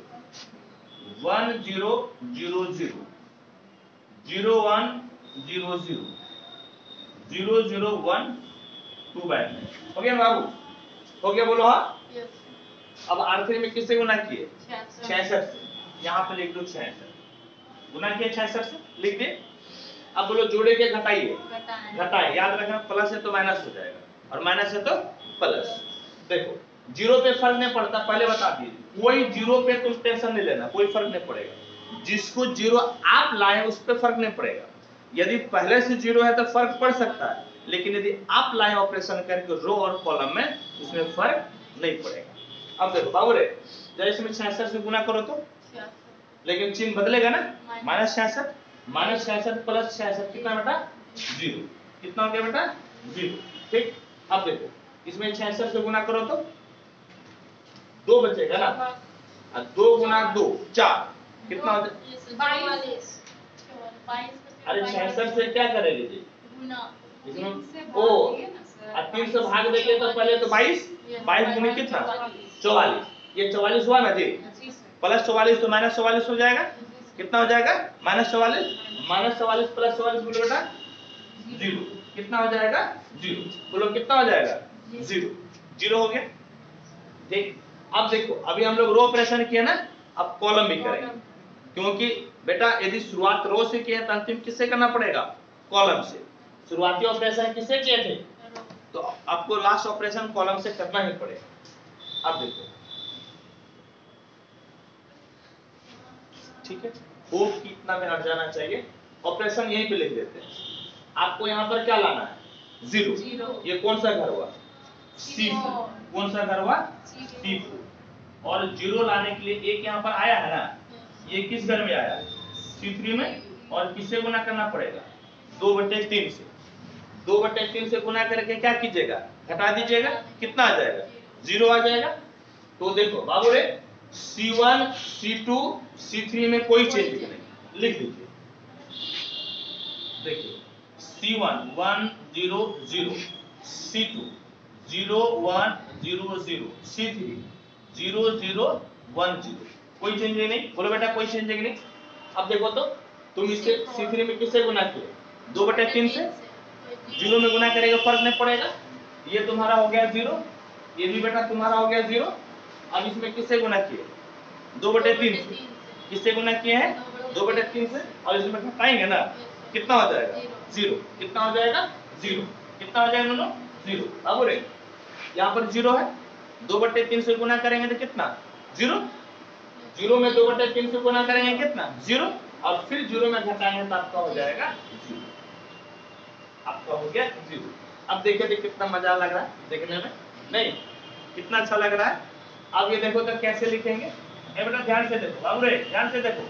one zero zero zero, zero one zero zero, zero zero one two by, हो गया बाबू, हो गया बोलो हाँ। अब आर थ्री में किससे गुना किए, छियासठ से, यहाँ पे लिख दो छियासठ, गुना किया छियासठ से, लिख दे। अब बोलो जोड़े के घटाइए, घटाए, याद रखना प्लस है तो माइनस हो जाएगा, और माइनस है तो प्लस। देखो जीरो पे फर्क नहीं पड़ता, पहले बता दिए, कोई जीरो पे तो टेंशन नहीं लेना, कोई फर्क नहीं पड़ेगा, जिसको जीरो आप लाए उस पे फर्क नहीं पड़ेगा, यदि पहले से जीरो है तो फर्क पड़ सकता है, लेकिन यदि आप लाए ऑपरेशन करके रो और कॉलम में, उसमें फर्क नहीं पड़ेगा। अब देखो बाबू रे, जब इसमें छियासठ से गुना करो तो, लेकिन चिन्ह बदलेगा ना, माइनस छियासठ, माइनस छियासठ प्लस छियासठ कितना बेटा, जीरो, कितना हो गया बेटा, जीरो, ठीक। अब देखो इसमें छियासठ से गुना करो तो दो बचेगा ना, और दो गुना दो चार, कितना हो जाएगा, अरे छियासठ से क्या करेंगे जी, इसमें ओ, और तीन से भाग देंगे तो पहले तो बाईस, बाईस गुने कितना, चौवालीस, ये चौवालीस हुआ ना जी, प्लस चौवालीस तो माइनस चौवालीस हो जाएगा, कितना हो जाएगा, माइनस चौवालीस, माइनस चौवालीस प्लस चौवालीस बोलो बेटा जीरो, कितना हो जाएगा, जीरो, बोलो कितना हो जाएगा, जीरो, जीरो हो गया, ठीक। अब देखो अभी हम लोग रो ऑपरेशन किया ना, अब कॉलम भी करेंगे, क्योंकि बेटा यदि शुरुआत रो से किया तो अंतिम किससे करना पड़ेगा? कॉलम से। शुरुआती ऑपरेशन किससे किए थे? तो आपको लास्ट ऑपरेशन कॉलम से करना ही पड़ेगा। अब देखो, ठीक है, होप कि इतना में हट जाना चाहिए। ऑपरेशन यहीं पे लिख देते हैं। आपको यहाँ पर क्या लाना है? जीरो। ये कौन सा घर हुआ? C four. कौन सा घर हुआ? C four. और जीरो लाने के लिए एक यहाँ पर आया है ना, ये किस घर में आया? सी थ्री में। और किससे गुना करना पड़ेगा? दो बटे तीन से। दो बटे तीन से गुना करके क्या कीजिएगा? घटा दीजिएगा। कितना आ जाएगा? जीरो आ जाएगा। तो देखो बाबू रे, C one, C two, C three में कोई चेंज नहीं, लिख दीजिए। देखिए C one one zero zero, C two zero one zero zero, C three zero zero one zero, कोई चेंज नहीं। बोलो बेटा कोई चेंज नहीं। अब देखो तो तुम इससे सी थ्री में किससे गुना किए? दो बटे तीन से। जीरो में गुना करेगा फर्क नहीं पड़ेगा। ये तुम्हारा हो गया जीरो, ये भी बेटा तुम्हारा हो गया जीरो। अब इसमें किससे गुना किए? दो बटे तीन से। किससे गुना किए हैं? दो बटे तीन से। और इसमें घटाएंगे ना, कितना हो जाएगा? जीरो। कितना हो जाएगा? जीरो। कितना हो जाएगा दोनों? जीरो। अब बोले यहाँ पर जीरो है, दो बटे तीन से गुना करेंगे तो कितना? जीरो। जीरो में दो बटे तीन से गुना करेंगे कितना? जीरो। और फिर जीरो में घटाएंगे तो आपका हो जाएगा जीरो। आपका हो गया जीरो। अब देखिए तो कितना मजा लग रहा है देखने में, नहीं? कितना अच्छा लग रहा है। अब ये देखो तो कैसे लिखेंगे? ए बेटा ध्यान से देखो बाबू रे, ध्यान से देखो।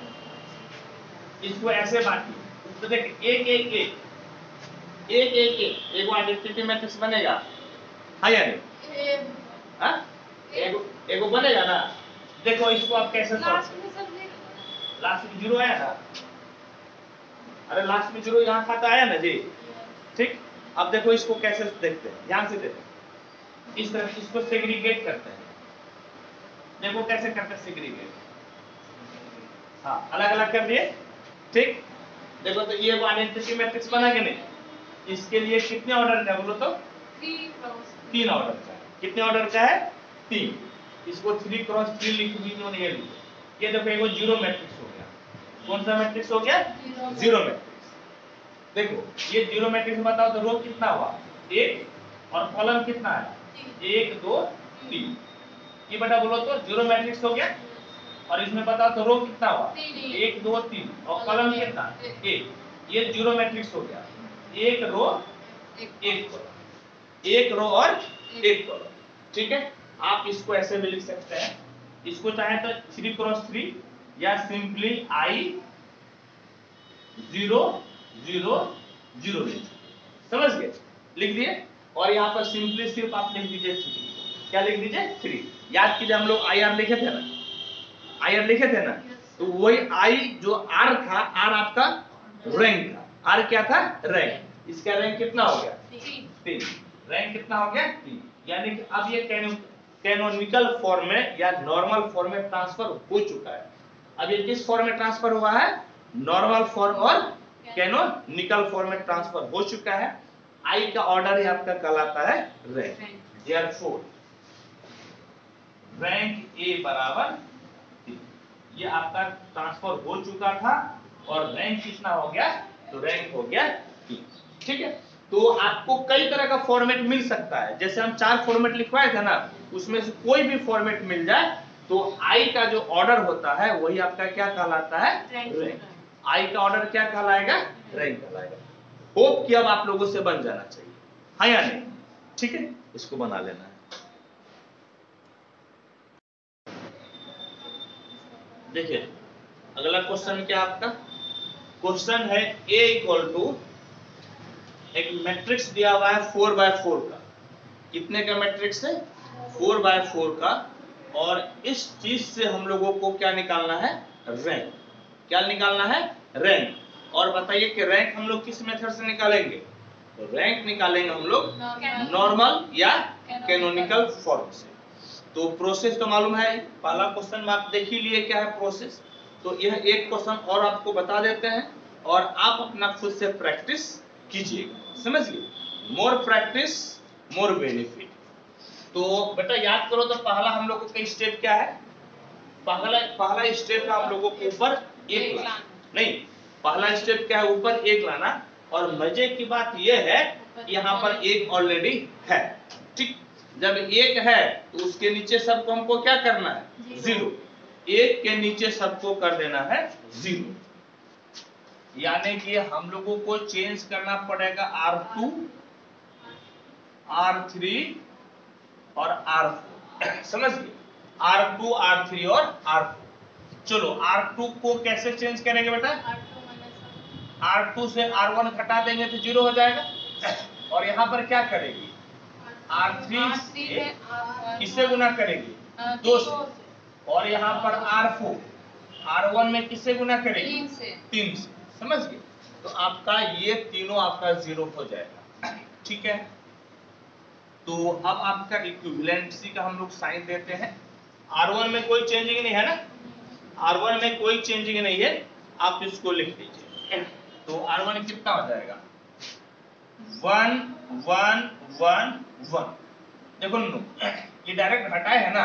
इसको ऐसे बांटिए तो देख एक एक एक एक एक एक एक आइडेंटिटी मैट्रिक्स बनेगा, हाँ या नहीं? हाँ, एक एक बनेगा ना। देखो इसको आप कैसे सॉल्व? लास्ट में जीरो आया ना, अरे लास्ट में जीरो यहाँ खाता आया ना जी, ठीक। अब देखो इसको कैसे देखते हैं, ध्यान से देखो। इस तरह इसको सेग्रीगेट करते हैं। देखो कैसे करते हैं सेग्रीगेट। हाँ, अलग अलग कर दिए, ठीक। देखो तो ये आइडेंटिटी मैट्रिक्स बना कि नहीं? इसके लिए कितने ऑर्डर का बोलो तो? तीन ऑर्डर का। कितने ऑर्डर का है? तीन। इसको थ्री क्रॉस थ्री लिख दीजिए। ये ये देखो एक जीरो मैट्रिक्स हो गया। कौन सा मैट्रिक्स हो गया? Zero matrix. देखो ये जीरो मैट्रिक्स बताओ तो रो कितना हुआ? एक। और कॉलम कितना है? एक दो तीन। ये बेटा बोलो तो जीरो मैट्रिक्स हो गया। और इसमें बताओ तो रो कितना हुआ? एक दो तीन। और कॉलम कितना? एक। ये जीरो मैट्रिक्स हो गया। एक रो एक कॉलम, एक रो और एक कॉलम, ठीक है। आप इसको ऐसे भी लिख सकते हैं। इसको चाहे तो थ्री क्रॉस थ्री या simply I zero zero zero लिख, समझ गए? लिख दिए। और यहाँ पर सिंपली सिर्फ आप लिख दीजिए थ्री। क्या लिख दीजिए? थ्री। याद कीजिए हम लोग आई आर लिखे थे ना, आई आर लिखे थे ना, तो वही आई जो आर था, आर आपका रैंक था। आर क्या था? रैंक। इसका रैंक कितना हो गया? तीन। रैंक कितना हो गया? तीन। यानी कि अब ये कैनोनिकल फॉर्म में या नॉर्मल फॉर्म में ट्रांसफर हो चुका है। अब ये किस फॉर्म में ट्रांसफर हुआ है? नॉर्मल फॉर्म और कैनोनिकल फॉर्म में ट्रांसफर हो चुका है। आई का ऑर्डर ही आपका कहलाता है रैंक। देयरफॉर रैंक ए बराबर तीन। ये आपका ट्रांसफर हो चुका था और रैंक कितना हो गया? तो रैंक हो गया तीन, ठीक है। तो आपको कई तरह का फॉर्मेट मिल सकता है। जैसे हम चार फॉर्मेट लिखवाए थे ना, उसमें से कोई भी फॉर्मेट मिल जाए तो आई का जो ऑर्डर होता है वही आपका क्या कहलाता है? रैंक। आई का ऑर्डर क्या कहलाएगा? रैंक कहलाएगा। होप कि अब आप लोगों से बन जाना चाहिए, हाँ या नहीं? ठीक है, इसको बना लेना है। देखिए अगला क्वेश्चन क्या आपका? क्वेश्चन है ए इक्वल टू एक मैट्रिक्स दिया हुआ है फोर बाय फोर का। कितने का मैट्रिक्स है? फोर बाय फोर का। और इस चीज से हम लोगों को क्या निकालना है? रैंक। क्या निकालना है? रैंक। और बताइए कि रैंक हम लोग किस मेथड से निकालेंगे? तो रैंक निकालेंगे हम लोग नॉर्मल या कैनोनिकल फॉर्म से। तो प्रोसेस तो मालूम है, पहला क्वेश्चन आप देख ही लिए क्या है प्रोसेस। तो यह एक क्वेश्चन और आपको बता देते हैं और आप अपना खुद से प्रैक्टिस कीजिएगा, समझिए। More practice more benefit. तो बेटा याद करो तो पहला हम लोग का स्टेप क्या है? पहला पहला स्टेप है हम लोगों को ऊपर एक लाना, नहीं पहला स्टेप क्या है, ऊपर एक लाना। और मजे की बात यह है यहाँ पर एक ऑलरेडी है, ठीक। जब एक है तो उसके नीचे सबको हमको क्या करना है, जीरो। एक के नीचे सबको कर देना है जीरो, यानी कि हम लोगों को चेंज करना पड़ेगा आर टू, आर थ्री और आर फोर, समझ गए, आर टू, आर थ्री और आर फोर। चलो आर टू को कैसे चेंज करेंगे बेटा, आर टू से आर वन घटा देंगे तो जीरो हो जाएगा। और यहाँ पर क्या करेगी, आर थ्री से किससे गुना करेगी, दो से। और यहाँ पर आर फोर, आर वन में किससे गुना करेगी, तीन से, तीन से, समझ गए। तो आपका ये तीनों आपका जीरो हो जाएगा, ठीक है। तो अब आपका इक्विवेलेंसी का हम लोग साइन देते हैं। आर वन में कोई चेंजिंग नहीं है ना, आर वन में कोई चेंजिंग नहीं है, आप इसको लिख लीजिए। तो आर वन कितना हो जाएगा, वन वन वन वन। देखो नो, ये डायरेक्ट घटाए है ना,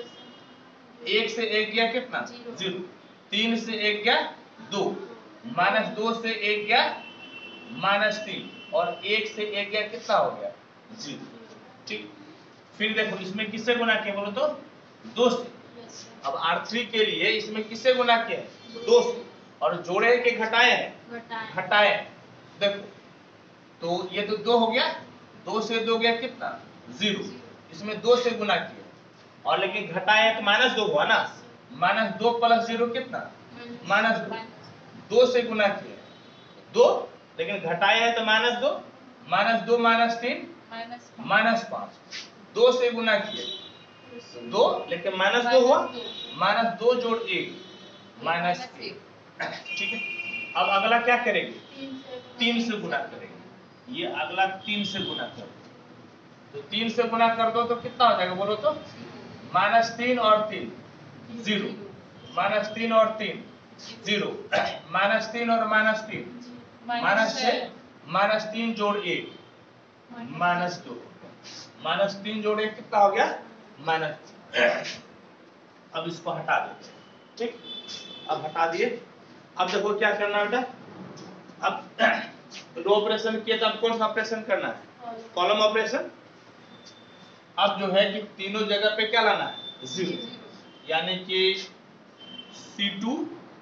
एक से एक गया कितना, जीरो। तीन से एक गया दो, माइनस दो से एक गया माइनस तीन, और एक से एक गया कितना हो गया, जीरो, ठीक। फिर देखो इसमें किससे गुना किया बोलो तो, दो से। अब आर थ्री के लिए इसमें किससे गुना किया है, दो से। और जोड़े के घटाए हैं, घटाए, देखो तो ये तो दो हो गया, दो से दो गया कितना, जीरो। इसमें दो से गुना किया, और लेकिन घटाए तो माइनस दो हुआ ना, माइनस दो प्लस जीरो कितना, माइनस दो। दो से गुना किया दो, लेकिन घटाए है तो माइनस दो, माइनस दो माइनस तीन माइनस पांच। दो से गुना किया दो, लेकिन माइनस दो हुआ, माइनस दो जोड़ एक माइनस एक, ठीक है। अब अगला क्या करेंगे, तीन से गुना करेंगे। ये अगला तीन से गुना कर दो, तो तीन से गुना कर दो तो कितना हो जाएगा बोलो तो, माइनस तीन और तीन जीरो, माइनस तीन और तीन जीरो, माइनस तीन और माइनस तीन माइनस छह, माइनस तीन जोड़ एक माइनस दो, माइनस तीन जोड़ एक कितना हो गया, माइनस। अब इसको हटा देते हैं, ठीक। अब हटा दिए। अब देखो क्या करना है बेटा, अब रो ऑपरेशन किया तो अब कौन सा ऑपरेशन करना है, कॉलम ऑपरेशन। अब जो है कि तीनों जगह पे क्या लाना है, जीरो, यानी कि सी टू,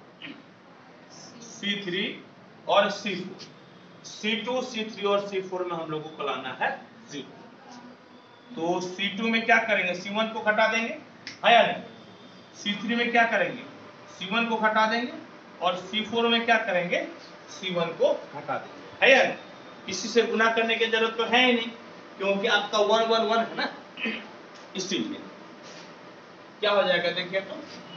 सी थ्री और C four. C two, C three और सी फोर में हम लोगों को लाना है जीरो। तो सी टू में क्या करेंगे, सी वन को घटा देंगे, है या नहीं। सी थ्री में क्या करेंगे, सी वन को घटा देंगे, और सी फोर में क्या करेंगे, सी वन को घटा देंगे, है या नहीं। किसी से गुना करने की जरूरत तो है ही नहीं, क्योंकि आपका वन वन वन है ना, इसीलिए क्या हो जाएगा देखिए तो,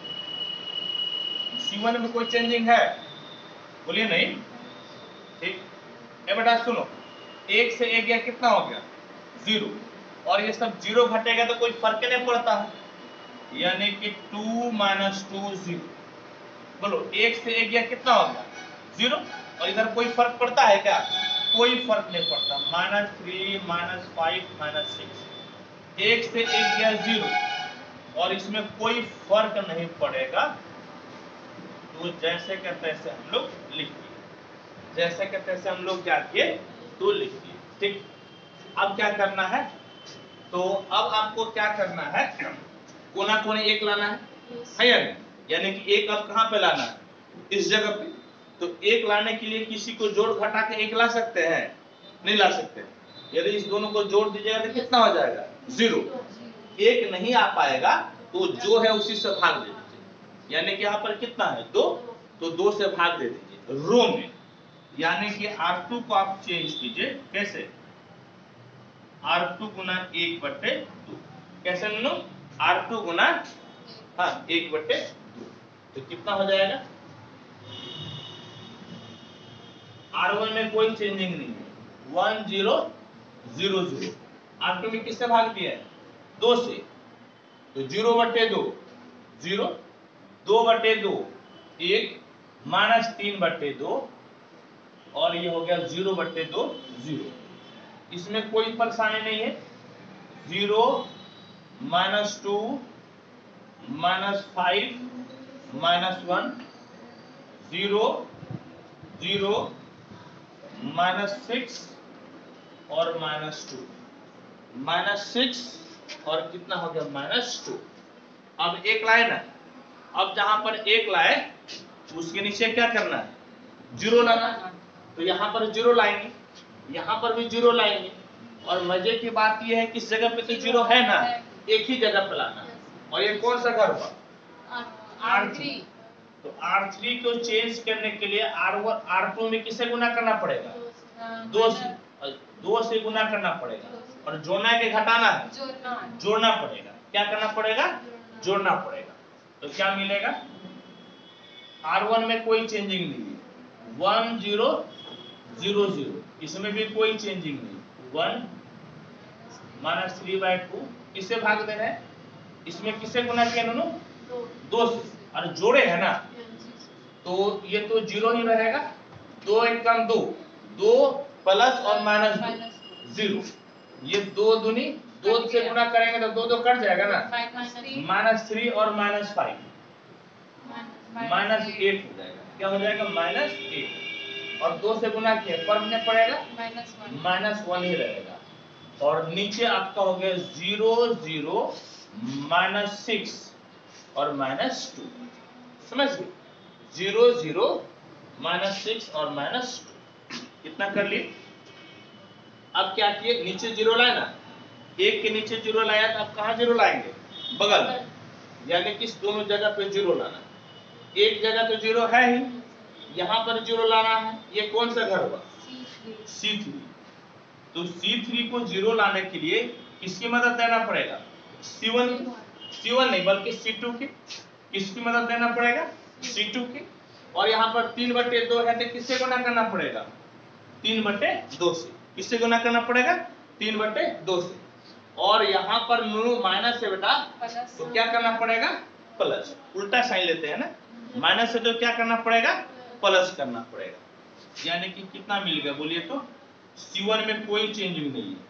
सी वन में कोई चेंजिंग है, बोलिए नहीं, ठीक। ए बेटा सुनो, एक से एक गया कितना हो गया, जीरो, और ये सब जीरो घटेगा तो कोई फर्क नहीं पड़ता है, यानी कि टू माइनस टू जीरो। बोलो एक से एक गया कितना हो गया, जीरो, और इधर कोई फर्क पड़ता है क्या, कोई फर्क नहीं पड़ता, minus three minus five minus six. एक से एक गया जीरो, और इसमें कोई फर्क नहीं पड़ेगा, तो जैसे के तैसे हम लोग लिख दिए, जैसे के तैसे हम लोग क्या किए तो लिख दिए, ठीक। अब क्या करना है, तो अब आपको क्या करना है, कोना कोने एक लाना है, है या नहीं, यानी कि एक अब कहाँ पे लाना है, इस जगह पे। तो एक लाने के लिए किसी को जोड़ घटा के एक ला सकते हैं, नहीं ला सकते। यदि इस दोनों को जोड़ दीजिएगा तो कितना हो जाएगा, जीरो। एक नहीं आ पाएगा तो जो है उसी से भाग दे दीजिए, यानी कि यहाँ पर कितना है, दो, तो दो से भाग दे दीजिए रो में, यानी कि आर टू को आप चेंज कीजिए, कैसे, आर टू गुना एक बटे दो, कैसे लो, आर टू गुना हाँ एक बटे दो, तो कितना हो जाएगा, आर वन में कोई चेंजिंग नहीं है, one zero zero zero. R two में किससे भाग दिया है, दो से, तो जीरो बटे दो जीरो, दो बटे दो एक, माइनस तीन बटे दो, और ये हो गया जीरो बटे दो जीरो। इसमें कोई परेशानी नहीं है, zero minus two minus five minus one, zero zero minus six और माइनस टू, माइनस सिक्स और कितना हो गया माइनस टू। अब एक लाए ना, अब जहां पर एक लाए उसके नीचे क्या करना है, जीरो लाना है। तो यहाँ पर जीरो लाएंगे, यहाँ पर भी जीरो लाएंगे, और मजे की बात यह है कि इस जगह पे तो जीरो है ना, एक ही जगह पे लाना है। और ये कौन सा घर हुआ, आर थ्री। तो आर थ्री को चेंज करने के लिए आर वन आर टू में किसे गुना करना पड़ेगा, दो से, दो से गुना करना पड़ेगा, और जोड़ना के घटाना है, जोड़ना पड़ेगा। क्या करना पड़ेगा, जोड़ना पड़ेगा। तो क्या मिलेगा, आर वन में कोई चेंजिंग नहीं है, वन जीरो जीरो जीरो, इसमें भी कोई चेंजिंग नहीं, one minus three by two, किससे भाग देना है, इसमें किससे गुना किया दोनों, दो से, और जोड़े है ना, तो ये तो जीरो ही रहेगा, दो एक कम दो, दो प्लस और माइनस दो, जीरो, ये दो दूनी दो से गुना करेंगे तो दो दो कट जाएगा ना, माइनस थ्री और माइनस फाइव, माइनस एट हो जाएगा। क्या हो जाएगा, माइनस एट, और दो से गुना किया फर्क नहीं पड़ेगा, माइनस वन ही रहेगा। और नीचे आपका हो गया जीरो जीरो माइनस सिक्स और माइनस टू, समझ गए, जीरो जीरो माइनस सिक्स और माइनस टू, कितना कर लिए। अब क्या किए, नीचे जीरो लाए ना, एक के नीचे जीरो लाया तो अब कहाँ जीरो लाएंगे, बगल में, यानी कि दोनों जगह पे जीरो लाना। एक जगह तो जीरो है ही, यहाँ पर जीरो लाना है। ये कौन सा घर हुआ, सी थ्री। तो सी थ्री को जीरो लाने के लिए किसकी मदद लेना पड़ेगा, सी वन, सी वन नहीं बल्कि सी टू की, किसकी मदद लेना पड़ेगा, सी टू की। और यहाँ पर तीन बटे दो है तो किससे गुना करना पड़ेगा, तीन बटे दो से, किससे गुना करना पड़ेगा, तीन बटे दो से। और यहाँ पर न्यू माइनस से बेटा तो क्या करना पड़ेगा, प्लस, उल्टा साइन लेते हैं ना, माइनस से तो क्या करना पड़ेगा, प्लस करना पड़ेगा। यानी कि कितना मिल गया बोलिए तो, सी वन में कोई चेंजिंग नहीं है,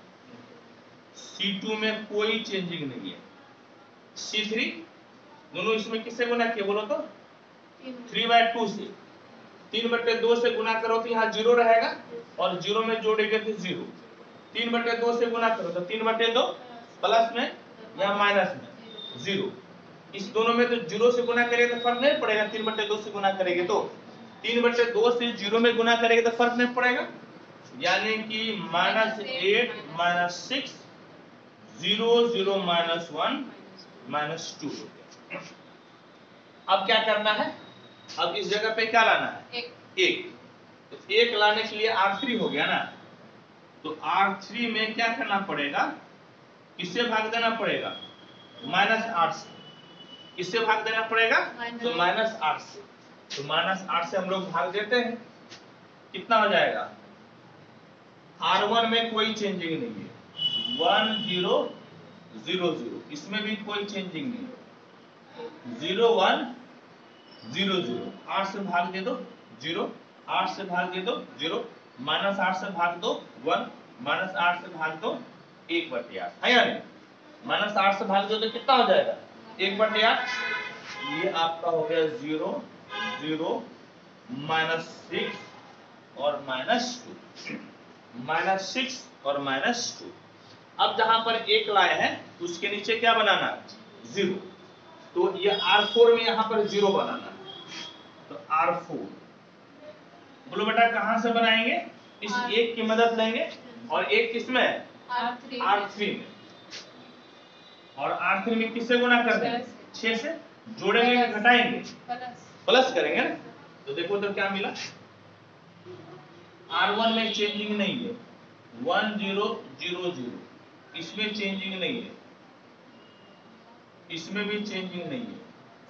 सी टू में कोई चेंजिंग नहीं है, सी थ्री दोनों इसमें किससे गुना किया बोलो तो, थ्री बाई टू से, तीन बटे दो से गुना करो तो यहाँ जीरो रहेगा, और जीरो में जोड़ेंगे तो जीरो, तीन बटे दो से गुना करो तो तीन बटे दो प्लस में या माइनस में जीरो, इस दोनों में तो जीरो से गुना करेंगे तो फर्क नहीं पड़ेगा, तीन बटे दो से गुना करेंगे तो, तीन बटे दो से जीरो में गुना करेंगे तो फर्क नहीं पड़ेगा, यानी कि minus eight minus six, zero zero minus one minus two. अब क्या करना है, अब इस जगह पे क्या लाना है, एक, एक। तो एक लाने के लिए आर थ्री हो गया ना, तो आर थ्री में क्या करना पड़ेगा, किससे भाग देना पड़ेगा, माइनस आठ से, किससे भाग देना पड़ेगा, तो माइनस आठ से। तो माइनस आठ से हम लोग भाग देते हैं, कितना हो जाएगा, आर वन में कोई चेंजिंग नहीं है, वन जीरो जीरो जीरो, इसमें भी कोई चेंजिंग नहीं है, जीरो वन जीरो जीरो, आठ से भाग दे दो जीरो, आठ से भाग दे दो जीरो, माइनस आठ से भाग दो वन, माइनस आठ से भाग दो एक बटे आठ, है या नहीं, माइनस आठ से भाग दो तो कितना हो जाएगा, एक बटे आठ। ये आपका हो गया जीरो जीरो माइनस सिक्स और माइनस टू, माइनस सिक्स और माइनस टू। अब जहां पर एक लाए हैं उसके नीचे क्या बनाना है, जीरो, तो ये आर फोर में यहां पर जीरो बनाना है, तो आर फोर बोलो बेटा कहां से बनाएंगे, इस R एक की मदद लेंगे, और एक किसमें, आर थ्री में, और आर थ्री में किससे गुना कर देंगे, छह से, जोड़ेंगे कि घटाएंगे, प्लस करेंगे ना। तो देखो तो क्या मिला, आर वन में चेंजिंग नहीं है, वन जीरो जीरो जीरो, इसमें चेंजिंग नहीं है, इसमें भी चेंजिंग नहीं है।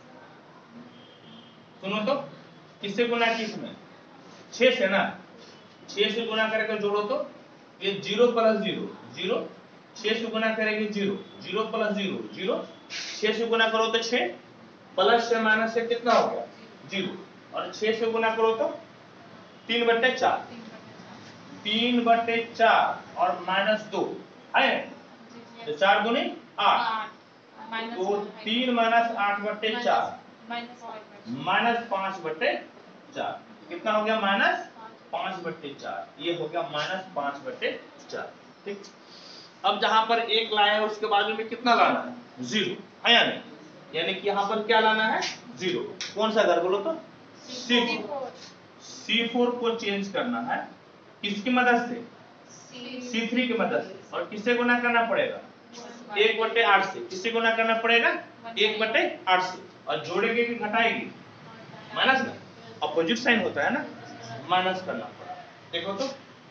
सुनो तो किससे गुना की, इसमें छह से ना, छह से गुना करके जोड़ो तो ये जीरो प्लस जीरो जीरो, छह से गुना करेंगे zero, zero plus zero zero, छह से गुना करो तो छह, प्लस से माइनस से कितना हो गया जीरो, और छह से गुना करो तो तीन बट्टे चार, तीन बट्टे चार और माइनस दो है, तो चार गुने आठ, माइनस तो तीन माइनस आठ बट्टे चार माइनस फाइव माइनस पांच बट्टे चार कितना हो गया माइनस पांच बट्टे चार ये हो गया माइनस पांच बट्टे चार ठीक। अब जहां पर एक लाया है उसके बाजू में कितना लाना है जीरो है या नहीं, यानी कि यहाँ पर क्या लाना है जीरो। कौन सा घर बोलो तो सी फोर सी फोर को चेंज करना है किसकी मदद से सी थ्री की मदद से और किससे गुना करना पड़ेगा एक बटे आठ से। किससे गुना करना पड़ेगा एक बटे आठ से और जोड़ेंगे कि घटाएंगे माइनस में अपोजिट साइन होता है ना माइनस करना पड़ा। देखो तो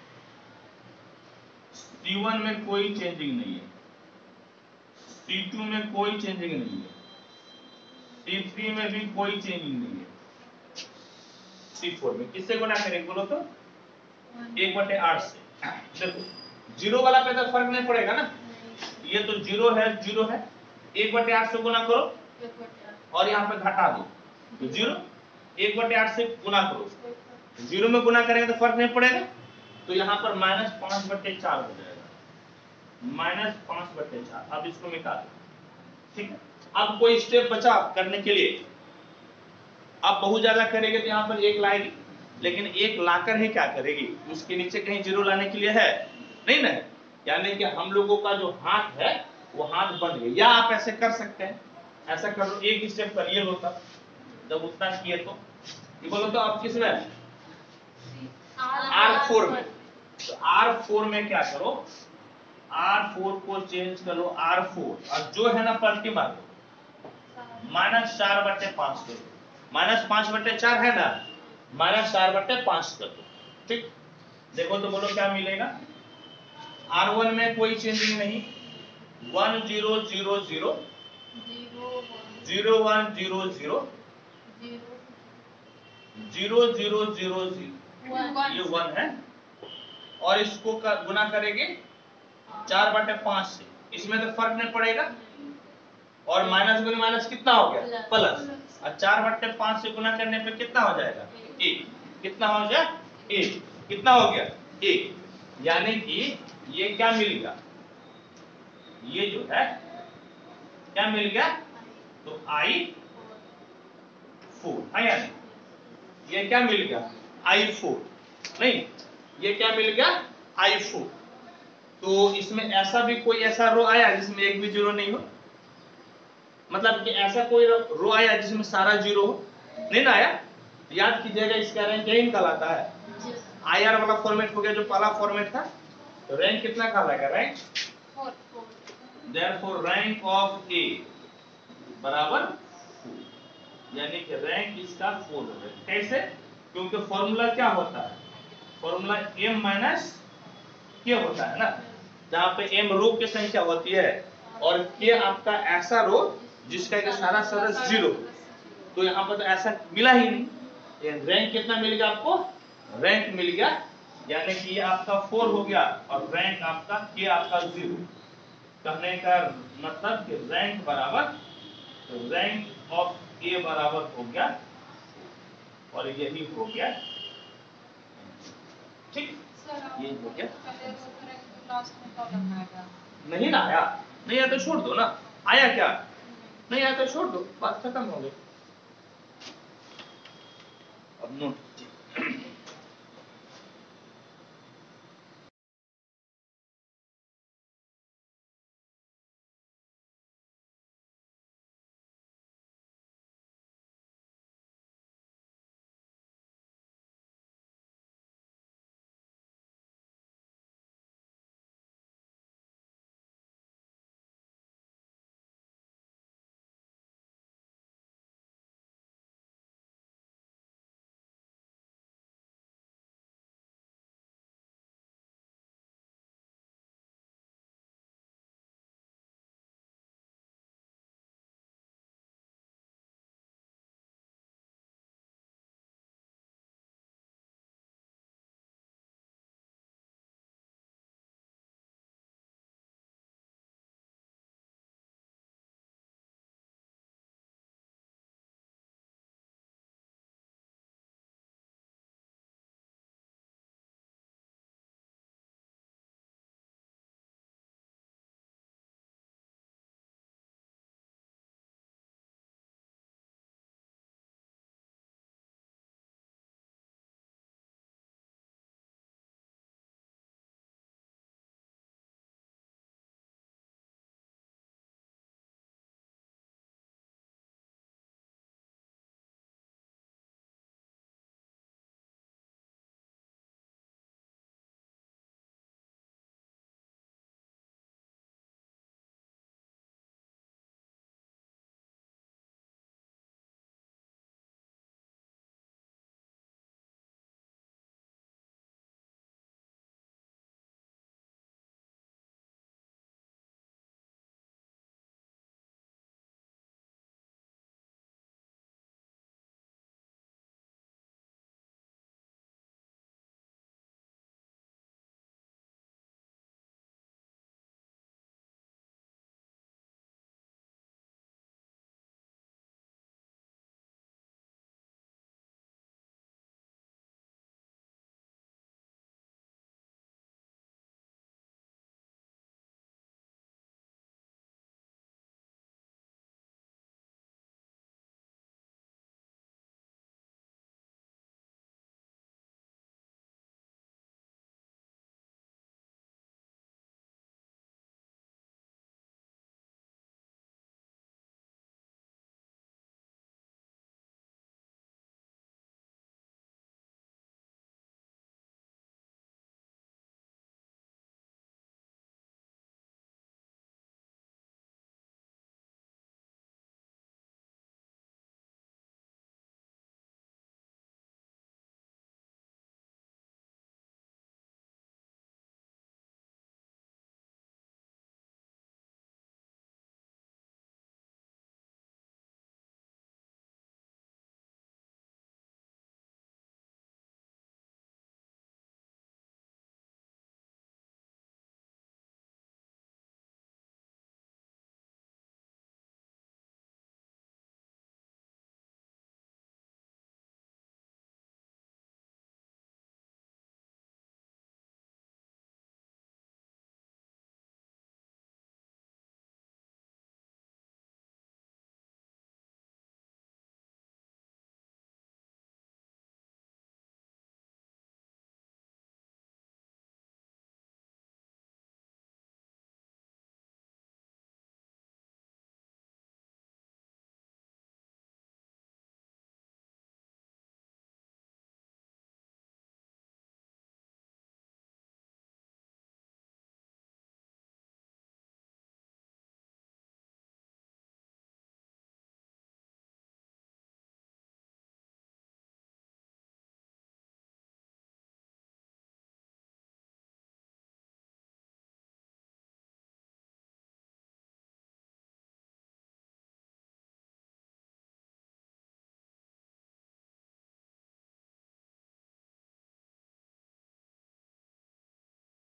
सी वन में कोई चेंजिंग नहीं है, सी टू में कोई चेंजिंग नहीं है, सी थ्री में भी कोई चेंजिंग नहीं है, सी फोर में किससे गुना करेंगे बोलो तो एक बटे आठ से। देखो जीरो वाला पे तो फर्क नहीं पड़ेगा ना, ये तो जीरो है जीरो है एक बटे आठ से गुना करो और यहाँ पे घटा दो तो जीरो एक बटे आठ से गुना करो जीरो में गुना करेंगे तो फर्क नहीं पड़ेगा तो यहाँ पर माइनस पांच बटे चार हो जाएगा माइनस पांच बटे चार। अब इसको मिटा दो ठीक है। अब कोई स्टेप बचा करने के लिए, अब बहुत ज्यादा करेंगे तो यहाँ पर एक लाएगी लेकिन एक लाकर ही क्या करेगी उसके नीचे कहीं जीरो लाने के लिए है नहीं ना, यानी कि हम लोगों का जो हाथ है वो हाथ बन गया। या आप ऐसे कर सकते हैं ऐसा कर लो एक स्टेप करिए होता जब उतना किए तो ये बोलो तो आप किस में आर फोर में तो आर फोर में क्या करो आर फोर को चेंज करो आर फोर और जो है ना पलटी मार दो माइनस चार बट्टे पांच करो माइनस पांच बट्टे चार है ना माइनस चार बट्टे पांच कर दो ठीक। देखो तो बोलो क्या मिलेगा आर वन में कोई चेंजिंग नहीं one zero zero zero zero one zero zero zero zero zero zero ये वन है और इसको कर, गुना करेंगे चार बटे पांच से इसमें तो फर्क नहीं पड़ेगा और माइनस गुना माइनस कितना हो गया प्लस और चार बट्टे पांच से गुना करने पे कितना हो जाएगा एक कितना हो गया एक कितना हो गया एक यानी कि ये क्या मिल गया ये जो है क्या मिल गया तो आई फोर है या नहीं ये क्या मिल गया आई फोर नहीं ये क्या मिल गया आई फोर। तो इसमें ऐसा भी कोई ऐसा रो आया जिसमें एक भी जीरो नहीं हो, मतलब कि ऐसा कोई रो आया जिसमें सारा जीरो हो नहीं ना आया। याद कीजिएगा इसका रैंक यही निकालता है आई आर वाला फॉर्मेट हो गया जो पहला फॉर्मेट था तो रैंक कितना निकालेगा rank therefore rank of A बराबर फोर यानी कि रैंक इसका फोर हो गया। कैसे क्योंकि फॉर्मूला क्या होता है फॉर्मूला m माइनस के होता है ना जहां पे m रो की संख्या होती है और k आपका ऐसा रो जिसका कि सारा सदस्य जीरो तो यहाँ पर तो ऐसा मिला ही नहीं। रैंक कितना मिल गया आपको रैंक मिल गया यानी कि ये आपका फोर हो गया और रैंक आपका k आपका जीरो। कहने का मतलब कि रैंक बराबर तो रैंक ऑफ ए बराबर हो गया और यही हो गया ठीक ये हो गया। नहीं ना आया नहीं आया तो छोड़ दो ना आया क्या नहीं आया तो छोड़ दो बात खत्म हो गई। अब नोट